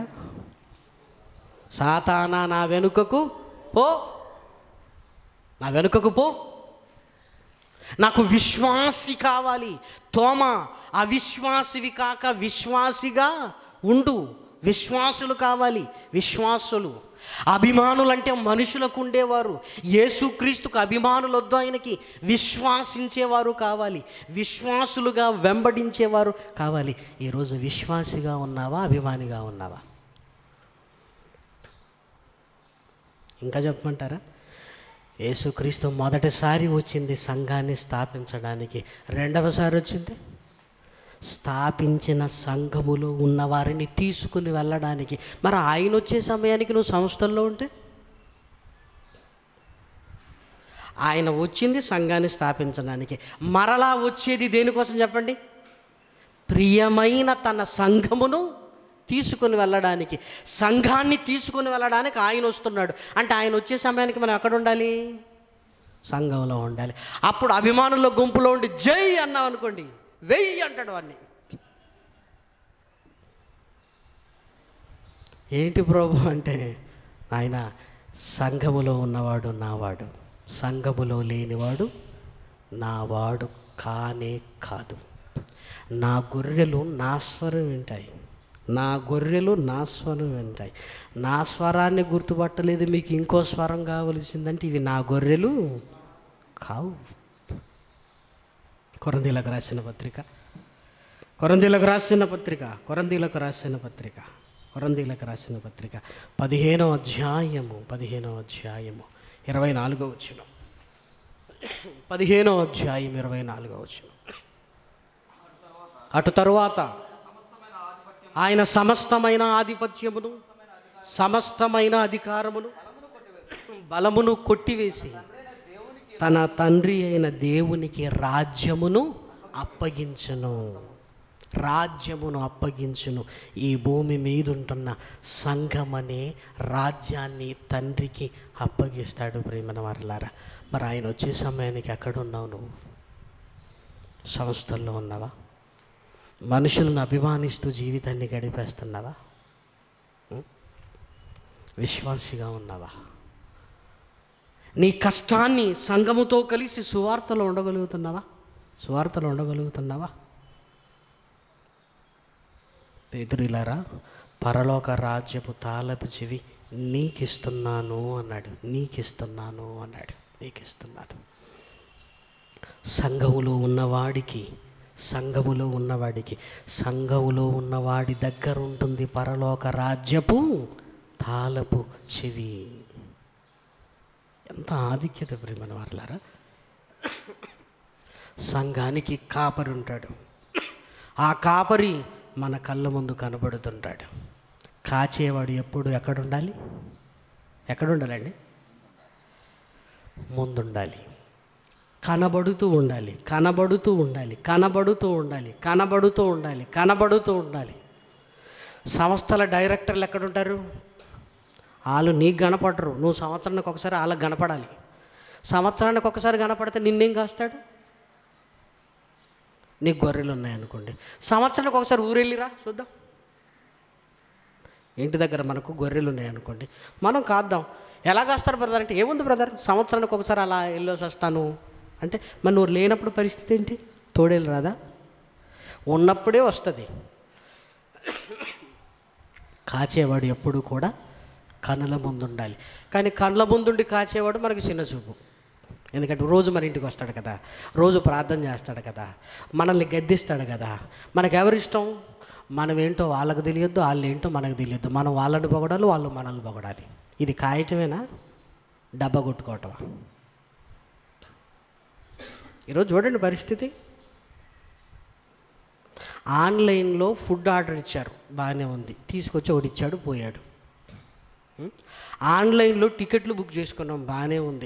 సాతానా నా వెనుకకు పో, నా వెనుకకు పో. నాకు విశ్వాసి కావాలి. తోమా, అవిశ్వాసివి కాక విశ్వాసిగా ఉండు. విశ్వాసులు కావాలి, విశ్వాసులు. అభిమానులు అంటే మనుషులకు ఉండేవారు. యేసుక్రీస్తుకు అభిమానులు వద్దు, ఆయనకి విశ్వాసించేవారు కావాలి, విశ్వాసులుగా వెంబడించేవారు కావాలి. ఈరోజు విశ్వాసిగా ఉన్నావా, అభిమానిగా ఉన్నావా? ఇంకా చెప్పమంటారా? యేసుక్రీస్తు మొదటిసారి వచ్చింది సంఘాన్ని స్థాపించడానికి, రెండవసారి వచ్చింది స్థాపించిన సంఘములో ఉన్నవారిని తీసుకుని వెళ్ళడానికి. మరి ఆయన వచ్చే సమయానికి నువ్వు సంస్థల్లో ఉంటే, ఆయన వచ్చింది సంఘాన్ని స్థాపించడానికి, మరలా వచ్చేది దేనికోసం చెప్పండి? ప్రియమైన తన సంఘమును తీసుకుని వెళ్ళడానికి. సంఘాన్ని తీసుకుని వెళ్ళడానికి ఆయన వస్తున్నాడు. అంటే ఆయన వచ్చే సమయానికి మనం ఎక్కడ ఉండాలి? సంఘంలో ఉండాలి. అప్పుడు అభిమానుల గుంపులో ఉండి జై అన్నాం అనుకోండి, వెయ్యి అంటాడు వాడిని. ఏంటి ప్రభు అంటే, ఆయన సంఘములో ఉన్నవాడు నావాడు, సంఘములో లేనివాడు నావాడు కానే కాదు. నా గొర్రెలు నా స్వరం వింటాయి, నా గొర్రెలు నా స్వరం వింటాయి. నా స్వరాన్ని గుర్తుపట్టలేదు, మీకు ఇంకో స్వరం కావలసిందంటే ఇవి నా గొర్రెలు కావు. కొరంథీలకు రాసిన పత్రిక కొరంథీలకు రాసిన పత్రిక కొరంథీలకు రాసిన పత్రిక కొరంథీలకు రాసిన పత్రిక పదిహేనో అధ్యాయము పదిహేనో అధ్యాయము ఇరవై నాలుగో వచనం. పదిహేనో అధ్యాయం ఇరవై నాలుగో వచనం. అటు తరువాత ఆయన సమస్తమైన ఆధిపత్యమును, సమస్తమైన అధికారమును, బలమును కొట్టివేసి తన తండ్రి అయిన దేవునికి రాజ్యమును అప్పగించును. రాజ్యమును అప్పగించును. ఈ భూమి మీద ఉంటున్న సంఘమనే రాజ్యాన్ని తండ్రికి అప్పగిస్తాడు. ప్రియమైన వారలారా, మరి ఆయన వచ్చే సమయానికి ఎక్కడున్నావు నువ్వు? సంస్థల్లో ఉన్నావా? మనుషులను అభిమానిస్తూ జీవితాన్ని గడిపేస్తున్నావా? విశ్వాసిగా ఉన్నావా? నీ కష్టాన్ని సంఘముతో కలిసి సువార్తలో ఉండగలుగుతున్నావా? సువార్తలో ఉండగలుగుతున్నావా? పేతురులారా, పరలోక రాజ్యపు తాళపు చెవి నీకిస్తున్నాను అన్నాడు. నీకిస్తున్నాను అన్నాడు. నీకిస్తున్నాను. సంఘములో ఉన్నవాడికి సంఘములో ఉన్నవాడికి సంఘములో ఉన్నవాడి దగ్గర ఉంటుంది పరలోక రాజ్యపు తాళపు చెవి. ఎంత ఆధిక్యత ప్రియమైన వారలారా! సంఘానికి కాపరి ఉంటాడు. ఆ కాపరి మన కళ్ళ ముందు కనబడుతుంటాడు. కాచేవాడు ఎప్పుడు ఎక్కడుండాలి? ఎక్కడుండాలండి? ముందుండాలి. కనబడుతూ ఉండాలి, కనబడుతూ ఉండాలి, కనబడుతూ ఉండాలి, కనబడుతూ ఉండాలి, కనబడుతూ ఉండాలి. సంస్థల డైరెక్టర్లు ఎక్కడుంటారు? వాళ్ళు నీకు కనపడరు, నువ్వు సంవత్సరానికి ఒకసారి వాళ్ళకి కనపడాలి. సంవత్సరానికి ఒకసారి కనపడితే నిన్నేం కాస్తాడు? నీకు గొర్రెలు ఉన్నాయనుకోండి, సంవత్సరానికి ఒకసారి ఊరెళ్ళిరా చూద్దాం. ఇంటి దగ్గర మనకు గొర్రెలు ఉన్నాయనుకోండి, మనం కాద్దాం. ఎలా కాస్తారు బ్రదర్ అంటే, ఏముంది బ్రదర్, సంవత్సరానికి ఒకసారి అలా వెళ్ళేసి వస్తాను అంటే, మరి నువ్వు లేనప్పుడు పరిస్థితి ఏంటి? తోడేలు రాదా? ఉన్నప్పుడే వస్తుంది. కాచేవాడు ఎప్పుడు కూడా కనుల ముందు ఉండాలి. కానీ కళ్ళ ముందుండి కాచేవాడు మనకు చిన్న చూపు. ఎందుకంటే రోజు మన ఇంటికి వస్తాడు కదా, రోజు ప్రార్థన చేస్తాడు కదా, మనల్ని గద్దిస్తాడు కదా. మనకెవరిష్టం? మనం ఏంటో వాళ్ళకు తెలియద్దు, వాళ్ళు ఏంటో మనకు తెలియద్దు. మనం వాళ్ళని పొగడాలి, వాళ్ళు మనల్ని పొగడాలి. ఇది కాయటమేనా, డబ్బా కొట్టుకోవటమా? ఈరోజు చూడండి పరిస్థితి. ఆన్లైన్లో ఫుడ్ ఆర్డర్ ఇచ్చారు, బాగానే ఉంది, తీసుకొచ్చి ఒకటి ఇచ్చాడు, పోయాడు. ఆన్లైన్లో టికెట్లు బుక్ చేసుకున్నాం, బాగానే ఉంది,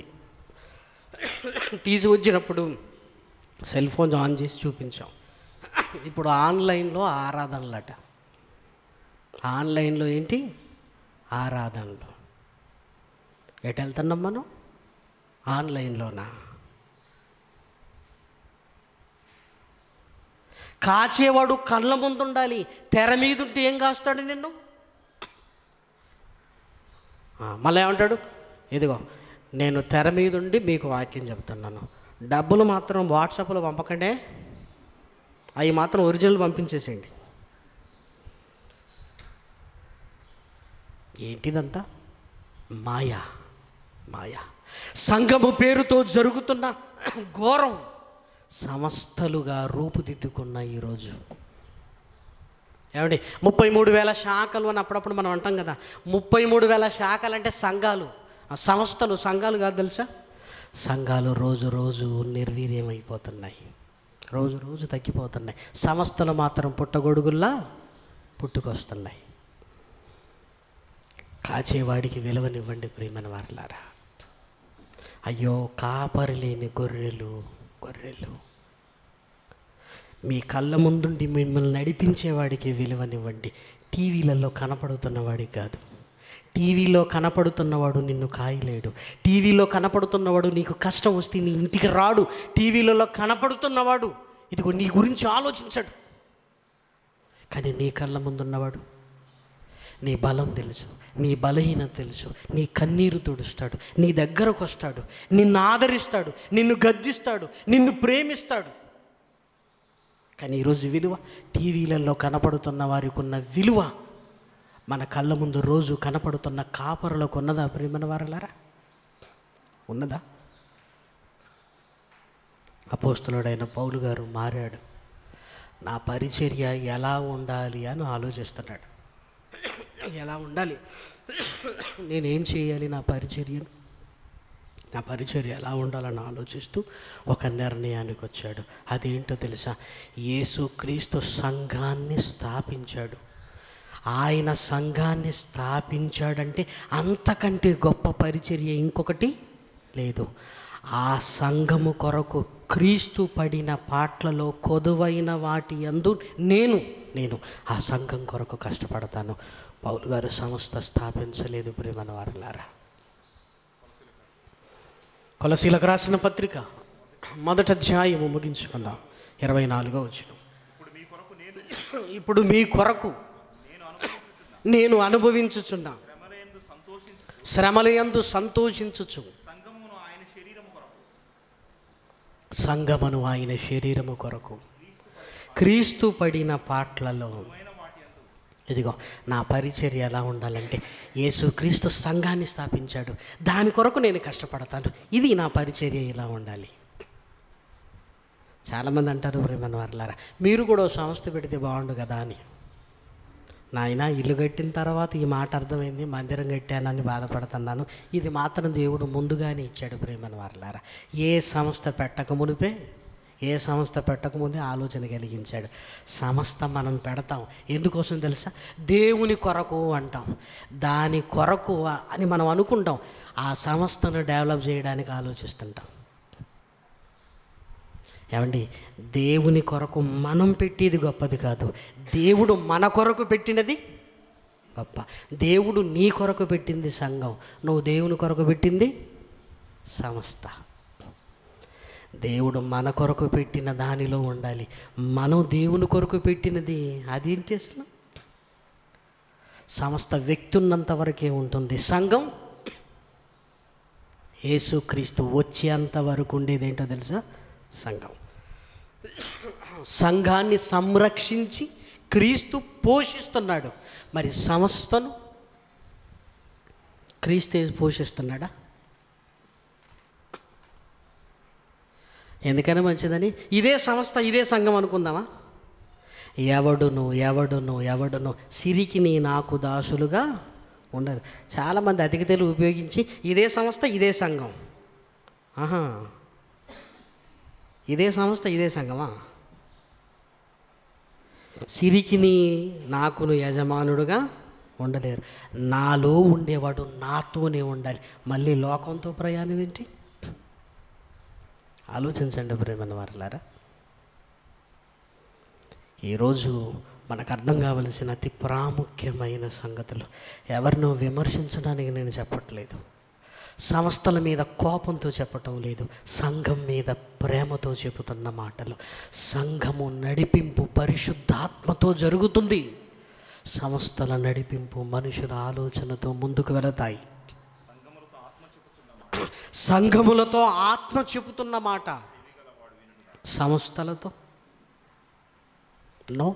తీసి వచ్చినప్పుడు సెల్ ఫోన్ ఆన్ చేసి చూపించాం. ఇప్పుడు ఆన్లైన్లో ఆరాధనలట. ఆన్లైన్లో ఏంటి? ఆరాధనలు. ఎటు వెళ్తున్నాం మనం? ఆన్లైన్లోనా? కాచేవాడు కళ్ళ ముందు ఉండాలి. తెర మీద ఉంటే ఏం కాస్తాడు నిన్ను? మళ్ళీ ఏమంటాడు? ఇదిగో నేను తెర మీద ఉండి మీకు వాక్యం చెప్తున్నాను, డబ్బులు మాత్రం వాట్సాప్లో పంపకండే, అవి మాత్రం ఒరిజినల్ పంపించేసేయండి. ఏంటిదంతా? మాయా మాయా. సంఘము పేరుతో జరుగుతున్న ఘోరం సంస్థలుగా రూపుదిద్దుకున్న ఈరోజు. ఏమండి, ముప్పై మూడు వేల శాఖలు అని అప్పుడప్పుడు మనం అంటాం కదా. ముప్పై మూడు వేల శాఖలు అంటే సంఘాలు, సంస్థలు. సంఘాలు కాదు తెలుసా? సంఘాలు రోజు రోజు నిర్వీర్యమైపోతున్నాయి, రోజు రోజు తగ్గిపోతున్నాయి. సంస్థలు మాత్రం పుట్టగొడుగుల్లా పుట్టుకొస్తున్నాయి. కాచేవాడికి విలువనివ్వండి ప్రియమైన వారలారా. అయ్యో కాపరి లేని గొర్రెలు గొర్రెలు. మీ కళ్ళ ముందుండి మిమ్మల్ని నడిపించేవాడికి విలువనివ్వండి, టీవీలలో కనపడుతున్నవాడికి కాదు. టీవీలో కనపడుతున్నవాడు నిన్ను కాయలేడు. టీవీలో కనపడుతున్నవాడు నీకు కష్టం వస్తే నీ ఇంటికి రాడు. టీవీలలో కనపడుతున్నవాడు ఇదిగో నీ గురించి ఆలోచించడు. కానీ నీ కళ్ళ ముందున్నవాడు నీ బలం తెలుసు, నీ బలహీనత తెలుసు, నీ కన్నీరు తుడుస్తాడు, నీ దగ్గరకు వస్తాడు, నిన్ను ఆదరిస్తాడు, నిన్ను గద్దిస్తాడు, నిన్ను ప్రేమిస్తాడు. కానీ ఈరోజు విలువ, టీవీలలో కనపడుతున్న వారికి ఉన్న విలువ మన కళ్ళ ముందు రోజు కనపడుతున్న కాపరులకు ఉన్నదా ప్రియమైన వారలారా? ఉన్నదా? అపోస్తలుడైన పౌలు గారు మారాడు. నా పరిచర్య ఎలా ఉండాలి అని ఆలోచిస్తున్నాడు. ఎలా ఉండాలి, నేనేం చేయాలి, నా పరిచర్యను నా పరిచర్య ఎలా ఉండాలని ఆలోచిస్తూ ఒక నిర్ణయానికి వచ్చాడు. అదేంటో తెలుసా? యేసుక్రీస్తు సంఘాన్ని స్థాపించాడు. ఆయన సంఘాన్ని స్థాపించాడంటే అంతకంటే గొప్ప పరిచర్య ఇంకొకటి లేదు. ఆ సంఘము కొరకు క్రీస్తు పడిన పాట్లలో కొదువైన వాటి యందు నేను నేను ఆ సంఘం కొరకు కష్టపడతాను. పౌలు గారు సంస్థ స్థాపించలేదు ప్రియమైన వారలారా. కొలసీలకు రాసిన పత్రిక మొదటి అధ్యాయము ముగించుకుందాం. ఇరవై నాలుగో వచనం. ఇప్పుడు మీ కొరకు నేను అనుభవించుచున్నా, శ్రమలయందు సంతోషించుచు, సంఘమును ఆయన శరీరము కొరకు క్రీస్తు పడిన పాట్లలో. ఇదిగో నా పరిచర్య ఎలా ఉండాలంటే యేసుక్రీస్తు సంఘాన్ని స్థాపించాడు, దాని కొరకు నేను కష్టపడతాను, ఇది నా పరిచర్య ఇలా ఉండాలి. చాలామంది అంటారు ప్రియమైన వారలారా, మీరు కూడా సంస్థ పెడితే బాగుండు కదా అని. నాయన ఇల్లు కట్టిన తర్వాత ఈ మాట అర్థమైంది, మందిరం కట్టానని బాధపడుతున్నాను. ఇది మాత్రం దేవుడు ముందుగానే ఇచ్చాడు ప్రియమైన వారలారా. ఏ సంస్థ పెట్టక మునిపే ఏ సంస్థ పెట్టకముందే ఆలోచన కలిగించాడు. సంస్థ మనం పెడతాం ఎందుకోసం తెలుసా? దేవుని కొరకు అంటాం, దాని కొరకు అని మనం అనుకుంటాం. ఆ సంస్థను డెవలప్ చేయడానికి ఆలోచిస్తుంటాం. ఏమండి, దేవుని కొరకు మనం పెట్టేది గొప్పది కాదు, దేవుడు మన కొరకు పెట్టినది గొప్ప. దేవుడు నీ కొరకు పెట్టింది సంఘం, నువ్వు దేవుని కొరకు పెట్టింది సంస్థ. దేవుడు మన కొరకు పెట్టిన దానిలో ఉండాలి, మనం దేవుని కొరకు పెట్టినది అదేంటి అసలు? సంస్థ వ్యక్తి ఉన్నంత వరకే ఉంటుంది, సంఘం యేసుక్రీస్తు వచ్చేంత వరకు ఉండేది ఏంటో తెలుసా? సంఘం. సంఘాన్ని సంరక్షించి క్రీస్తు పోషిస్తున్నాడు. మరి సంస్థను క్రీస్తు పోషిస్తున్నాడా? ఎందుకైనా మంచిదని ఇదే సంస్థ, ఇదే సంఘం అనుకుందామా? ఎవడును ఎవడును ఎవడును సిరికి నీ నాకు దాసులుగా ఉండరు. చాలామంది అధిక తెలుగు ఉపయోగించి ఇదే సంస్థ, ఇదే సంఘం. ఆహా, ఇదే సంస్థ, ఇదే సంఘమా? సిరికిని నాకును యజమానుడుగా ఉండలేరు. నాలో ఉండేవాడు నాతోనే ఉండాలి. మళ్ళీ లోకంతో ప్రయాణం ఏంటి? ఆలోచించండి ప్రియమైన వారలారా. ఈరోజు మనకు అర్థం కావలసిన అతి ప్రాముఖ్యమైన సంగతులు. ఎవరినో విమర్శించడానికి నేను చెప్పట్లేదు, సంస్థల మీద కోపంతో చెప్పటం లేదు, సంఘం మీద ప్రేమతో చెబుతున్న మాటలు. సంఘము నడిపింపు పరిశుద్ధాత్మతో జరుగుతుంది. సంస్థల నడిపింపు మనుషుల ఆలోచనతో ముందుకు వెళతాయి. సంఘములతో ఆత్మ చెబుతున్న మాట, సంస్థలతో నో.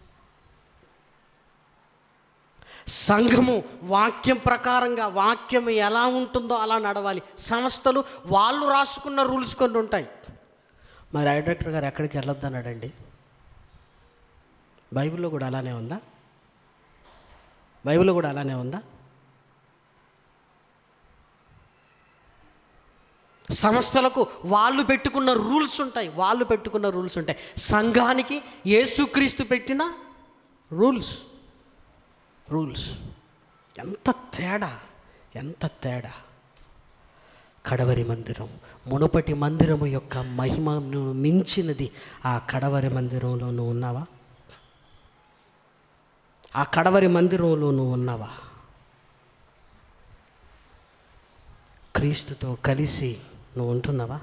సంఘము వాక్యం ప్రకారంగా, వాక్యం ఎలా ఉంటుందో అలా నడవాలి. సంస్థలు వాళ్ళు రాసుకున్న రూల్స్ కొన్ని ఉంటాయి. మరి డైరెక్టర్ గారు ఎక్కడికి వెళ్ళొద్దన్నాడండి? బైబిల్లో కూడా అలానే ఉందా? బైబిల్లో కూడా అలానే ఉందా? సంస్థలకు వాళ్ళు పెట్టుకున్న రూల్స్ ఉంటాయి, వాళ్ళు పెట్టుకున్న రూల్స్ ఉంటాయి. సంఘానికి యేసుక్రీస్తు పెట్టిన రూల్స్ రూల్స్ ఎంత తేడా, ఎంత తేడా. కడవరి మందిరం మునుపటి మందిరము యొక్క మహిమను మించినది ఆ కడవరి మందిరంలో నువ్వు ఉన్నావా? ఆ కడవరి మందిరంలో నువ్వు ఉన్నావా? క్రీస్తుతో కలిసి నువ్వు ఉంటున్నావా?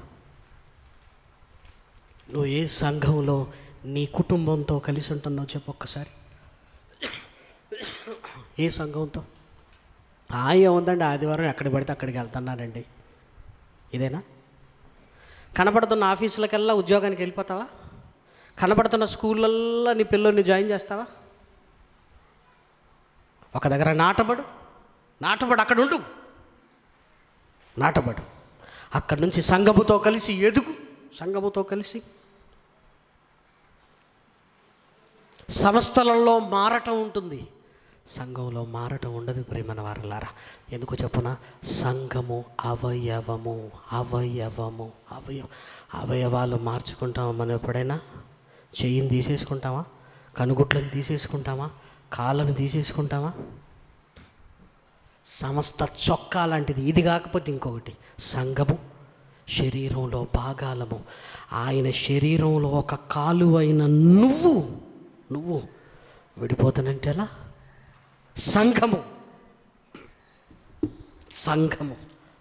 నువ్వు ఏ సంఘంలో నీ కుటుంబంతో కలిసి ఉంటున్నావు చెప్పు ఒక్కసారి. ఏ సంఘంతో? ఆయే ఉందండి, ఆదివారం ఎక్కడ పడితే అక్కడికి వెళ్తున్నానండి, ఇదేనా? కనపడుతున్న ఆఫీసులకల్లా ఉద్యోగానికి వెళ్ళిపోతావా? కనపడుతున్న స్కూళ్ళల్లో నీ పిల్లల్ని జాయిన్ చేస్తావా? ఒక దగ్గర నాటబడు, నాటబడు, అక్కడ ఉండు, నాటబడు. అక్కడి నుంచి సంఘముతో కలిసి ఎదుగు, సంఘముతో కలిసి. సంస్థలలో మారటం ఉంటుంది, సంఘంలో మారటం ఉండదు ప్రియమైన వారలారా. ఎందుకు చెప్పున? సంఘము అవయవము, అవయవము, అవయవం. అవయవాలు మార్చుకుంటామా మనం ఎప్పుడైనా? చెయ్యిని తీసేసుకుంటామా? కనుగుట్లను తీసేసుకుంటామా? కాళ్ళను తీసేసుకుంటామా? సమస్త చొక్కా లాంటిది ఇది కాకపోతే ఇంకొకటి. సంఘము శరీరంలో భాగాలము. ఆయన శరీరంలో ఒక కాలు అయిన నువ్వు నువ్వు విడిపోతానంటే ఎలా? సంఘము సంఘము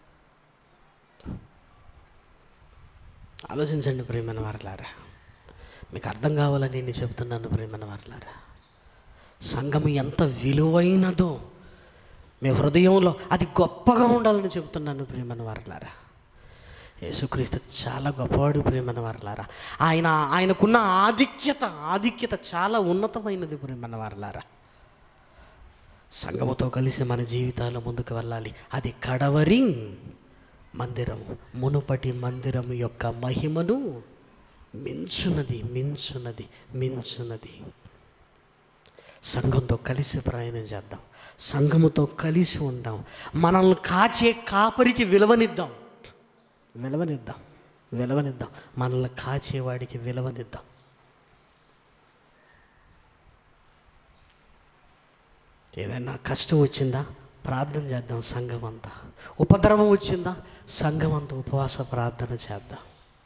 ఆలోచించండి ప్రియమైన వారలారా. మీకు అర్థం కావాలని నేను చెబుతున్నాను ప్రియమైన వారలారా. సంఘము ఎంత విలువైనదో మీ హృదయంలో అది గొప్పగా ఉండాలని చెబుతున్నాను ప్రియమైన వారలారా. యేసుక్రీస్తు చాలా గొప్పవాడు ప్రియమైన వారలారా. ఆయన ఆయనకున్న ఆధిక్యత ఆధిక్యత చాలా ఉన్నతమైనది ప్రియమైన వారలారా. సంఘముతో కలిసి మన జీవితాలు ముందుకు వెళ్ళాలి. అది కడవరి మందిరము, మునుపటి మందిరము యొక్క మహిమను మించున్నది మించున్నది మించున్నది. సంఘంతో కలిసి ప్రయాణం చేద్దాం, సంఘముతో కలిసి ఉందాం. మనల్ని కాచే కాపరికి విలువనిద్దాం, విలువనిద్దాం విలువనిద్దాం మనల్ని కాచేవాడికి విలువనిద్దాం. ఏదైనా కష్టం వచ్చిందా ప్రార్థన చేద్దాం సంఘం అంతా. ఉపద్రవం వచ్చిందా సంఘం అంతా ఉపవాస ప్రార్థన చేద్దాం.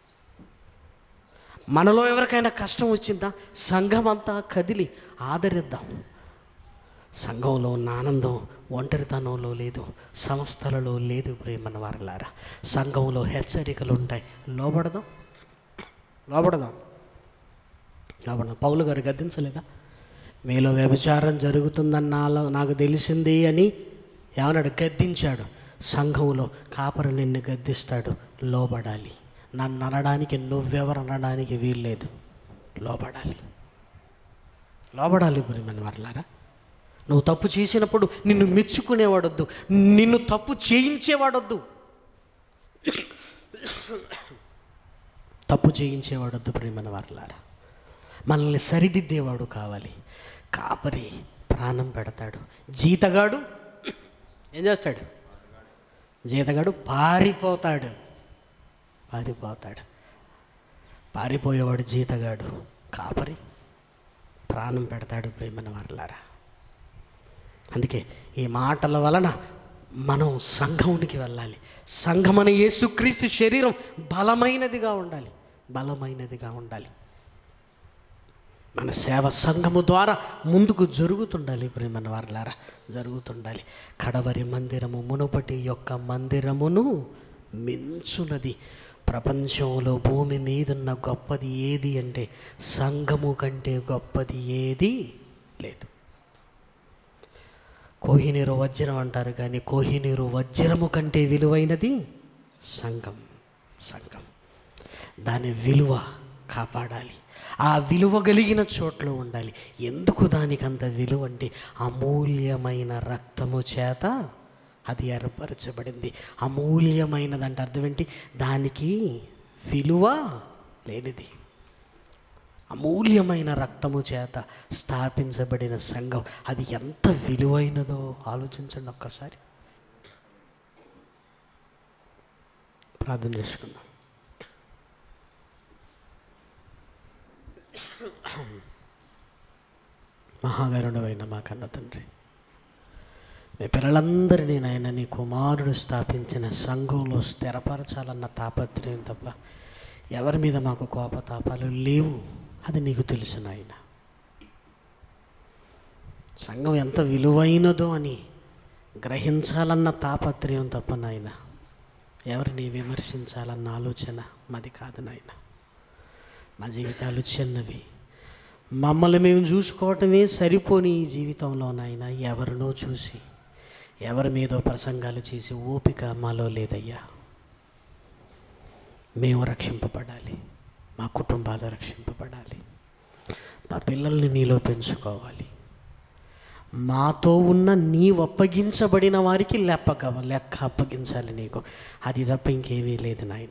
మనలో ఎవరికైనా కష్టం వచ్చిందా సంఘం అంతా కదిలి ఆదరిద్దాం. సంఘంలో ఉన్న ఆనందం ఒంటరితనంలో లేదు, సంస్థలలో లేదు ప్రియమైన వారలారా. సంఘంలో హెచ్చరికలు ఉంటాయి, లోబడదాం లోబడదాం లోబడదాం పౌలు గారు గద్దించలేదా? మీలో వ్యభిచారం జరుగుతుందని నాలో నాకు తెలిసింది అని ఏమన్నాడు? గద్దించాడు. సంఘంలో కాపరి నిన్ను గద్దిస్తాడు, లోబడాలి. నన్ను అనడానికి నువ్వెవరు అనడానికి వీల్లేదు, లోబడాలి లోబడాలి ప్రియమైన వారలారా. నువ్వు తప్పు చేసినప్పుడు నిన్ను మెచ్చుకునేవాడొద్దు, నిన్ను తప్పు చేయించేవాడొద్దు, తప్పు చేయించేవాడొద్దు. ప్రియమైన వారలారా, మనల్ని సరిదిద్దేవాడు కావాలి. కాపరి ప్రాణం పెడతాడు, జీతగాడు ఏం చేస్తాడు? జీతగాడు పారిపోతాడు, పారిపోతాడు. పారిపోయేవాడు జీతగాడు, కాపరి ప్రాణం పెడతాడు. ప్రియమైన వారలారా, అందుకే ఈ మాటల వలన మనం సంఘమునికి వెళ్ళాలి. సంఘం అనే యేసుక్రీస్తు శరీరం బలమైనదిగా ఉండాలి, బలమైనదిగా ఉండాలి. మన సేవ సంఘము ద్వారా ముందుకు జరుగుతుండాలి. ప్రియమైన వారలారా, జరుగుతుండాలి. కడవరి మందిరము మునుపటి యొక్క మందిరమును మించున్నది. ప్రపంచంలో భూమి మీదున్న గొప్పది ఏది అంటే సంఘము కంటే గొప్పది ఏది లేదు. కోహినీరు వజ్రం అంటారు, కానీ కోహినీరు వజ్రము కంటే విలువైనది సంఘం. సంఘం దాని విలువ కాపాడాలి, ఆ విలువ కలిగిన చోట్ల ఉండాలి. ఎందుకు దానికంత విలువ అంటే అమూల్యమైన రక్తము చేత అది ఏర్పరచబడింది. అమూల్యమైనదంటే అర్థం ఏంటి? దానికి విలువ లేనిది. అమూల్యమైన రక్తము చేత స్థాపించబడిన సంఘం అది ఎంత విలువైనదో ఆలోచించండి ఒక్కసారి. ప్రార్థన చేసుకుందాం. మహాగరుడవైన మా కన్న తండ్రి, మీ పిల్లలందరినీ నాయన నీ కుమారుడు స్థాపించిన సంఘంలో స్థిరపరచాలన్న తాపత్రయం తప్ప ఎవరి మీద మాకు కోపతాపాలు లేవు. అది నీకు తెలుసు నాయన. సంఘం ఎంత విలువైనదో అని గ్రహించాలన్న తాపత్రయం తప్ప నాయన ఎవరిని విమర్శించాలన్న ఆలోచన మాది కాదు నాయన. మా జీవితాలు చిన్నవి, మమ్మల్ని మేము చూసుకోవటమే సరిపోని ఈ జీవితంలో నాయన ఎవరినో చూసి ఎవరి మీదో ప్రసంగాలు చేసి ఓపిక మాలో లేదయ్యా. మేము రక్షింపబడాలి, మా కుటుంబాలు రక్షింపబడాలి, మా పిల్లల్ని నీలో పెంచుకోవాలి. మాతో ఉన్న నీవు అప్పగించబడిన వారికి లెక్క లెక్క అప్పగించాలి నీకు. అది తప్ప ఇంకేమీ లేదు నాయన.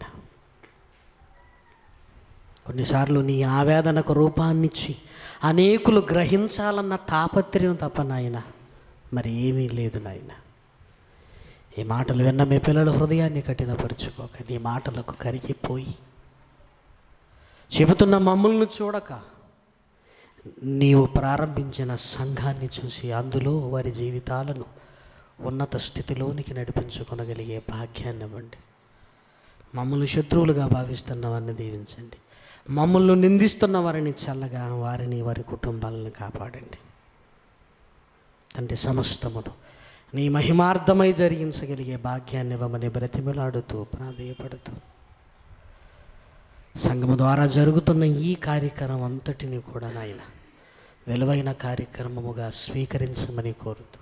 కొన్నిసార్లు నీ ఆవేదనకు రూపాన్నిచ్చి అనేకులు గ్రహించాలన్న తాపత్రయం తప్ప నాయన మరి ఏమీ లేదు నాయన. ఈ మాటలు విన్న మీ పిల్లల హృదయాన్ని కఠినపరుచుకోక, నీ మాటలకు కరిగిపోయి చెబుతున్న మమ్మల్ని చూడక నీవు ప్రారంభించిన సంఘాన్ని చూసి అందులో వారి జీవితాలను ఉన్నత స్థితిలోనికి నడిపించుకొనగలిగే భాగ్యాన్ని ఇవ్వండి. మమ్మల్ని శత్రువులుగా భావిస్తున్న వారిని దీవించండి. మమ్మల్ని నిందిస్తున్న వారిని చల్లగా వారిని వారి కుటుంబాలను కాపాడండి తండ్రి. సమస్తమును నీ మహిమార్థమై జరిగించగలిగే భాగ్యాన్ని ఇవ్వమని బ్రతిమలాడుతూ ప్రాధేయపడుతూ సంఘము ద్వారా జరుగుతున్న ఈ కార్యక్రమం అంతటిని కూడా నాయన విలువైన కార్యక్రమముగా స్వీకరించమని కోరుతూ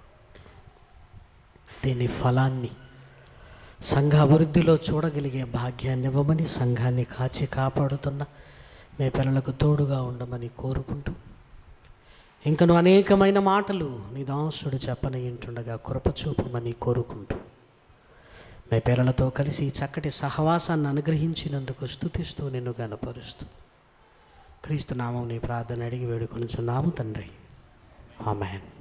దీని ఫలాన్ని సంఘ అభివృద్ధిలో చూడగలిగే భాగ్యాన్ని ఇవ్వమని, సంఘాన్ని కాచి కాపాడుతున్న మీ పిల్లలకు తోడుగా ఉండమని కోరుకుంటూ, ఇంకను అనేకమైన మాటలు నీ దాసుడు చెప్పని ఇంటుండగా కృపచూపమని కోరుకుంటూ, మీ పిల్లలతో కలిసి చక్కటి సహవాసాన్ని అనుగ్రహించినందుకు స్తుతిస్తూ నిన్ను గణపరుస్తూ క్రీస్తు నామం నీ ప్రార్థన అడిగి వేడుకొనుచున్నాము తండ్రి. ఆమేన్.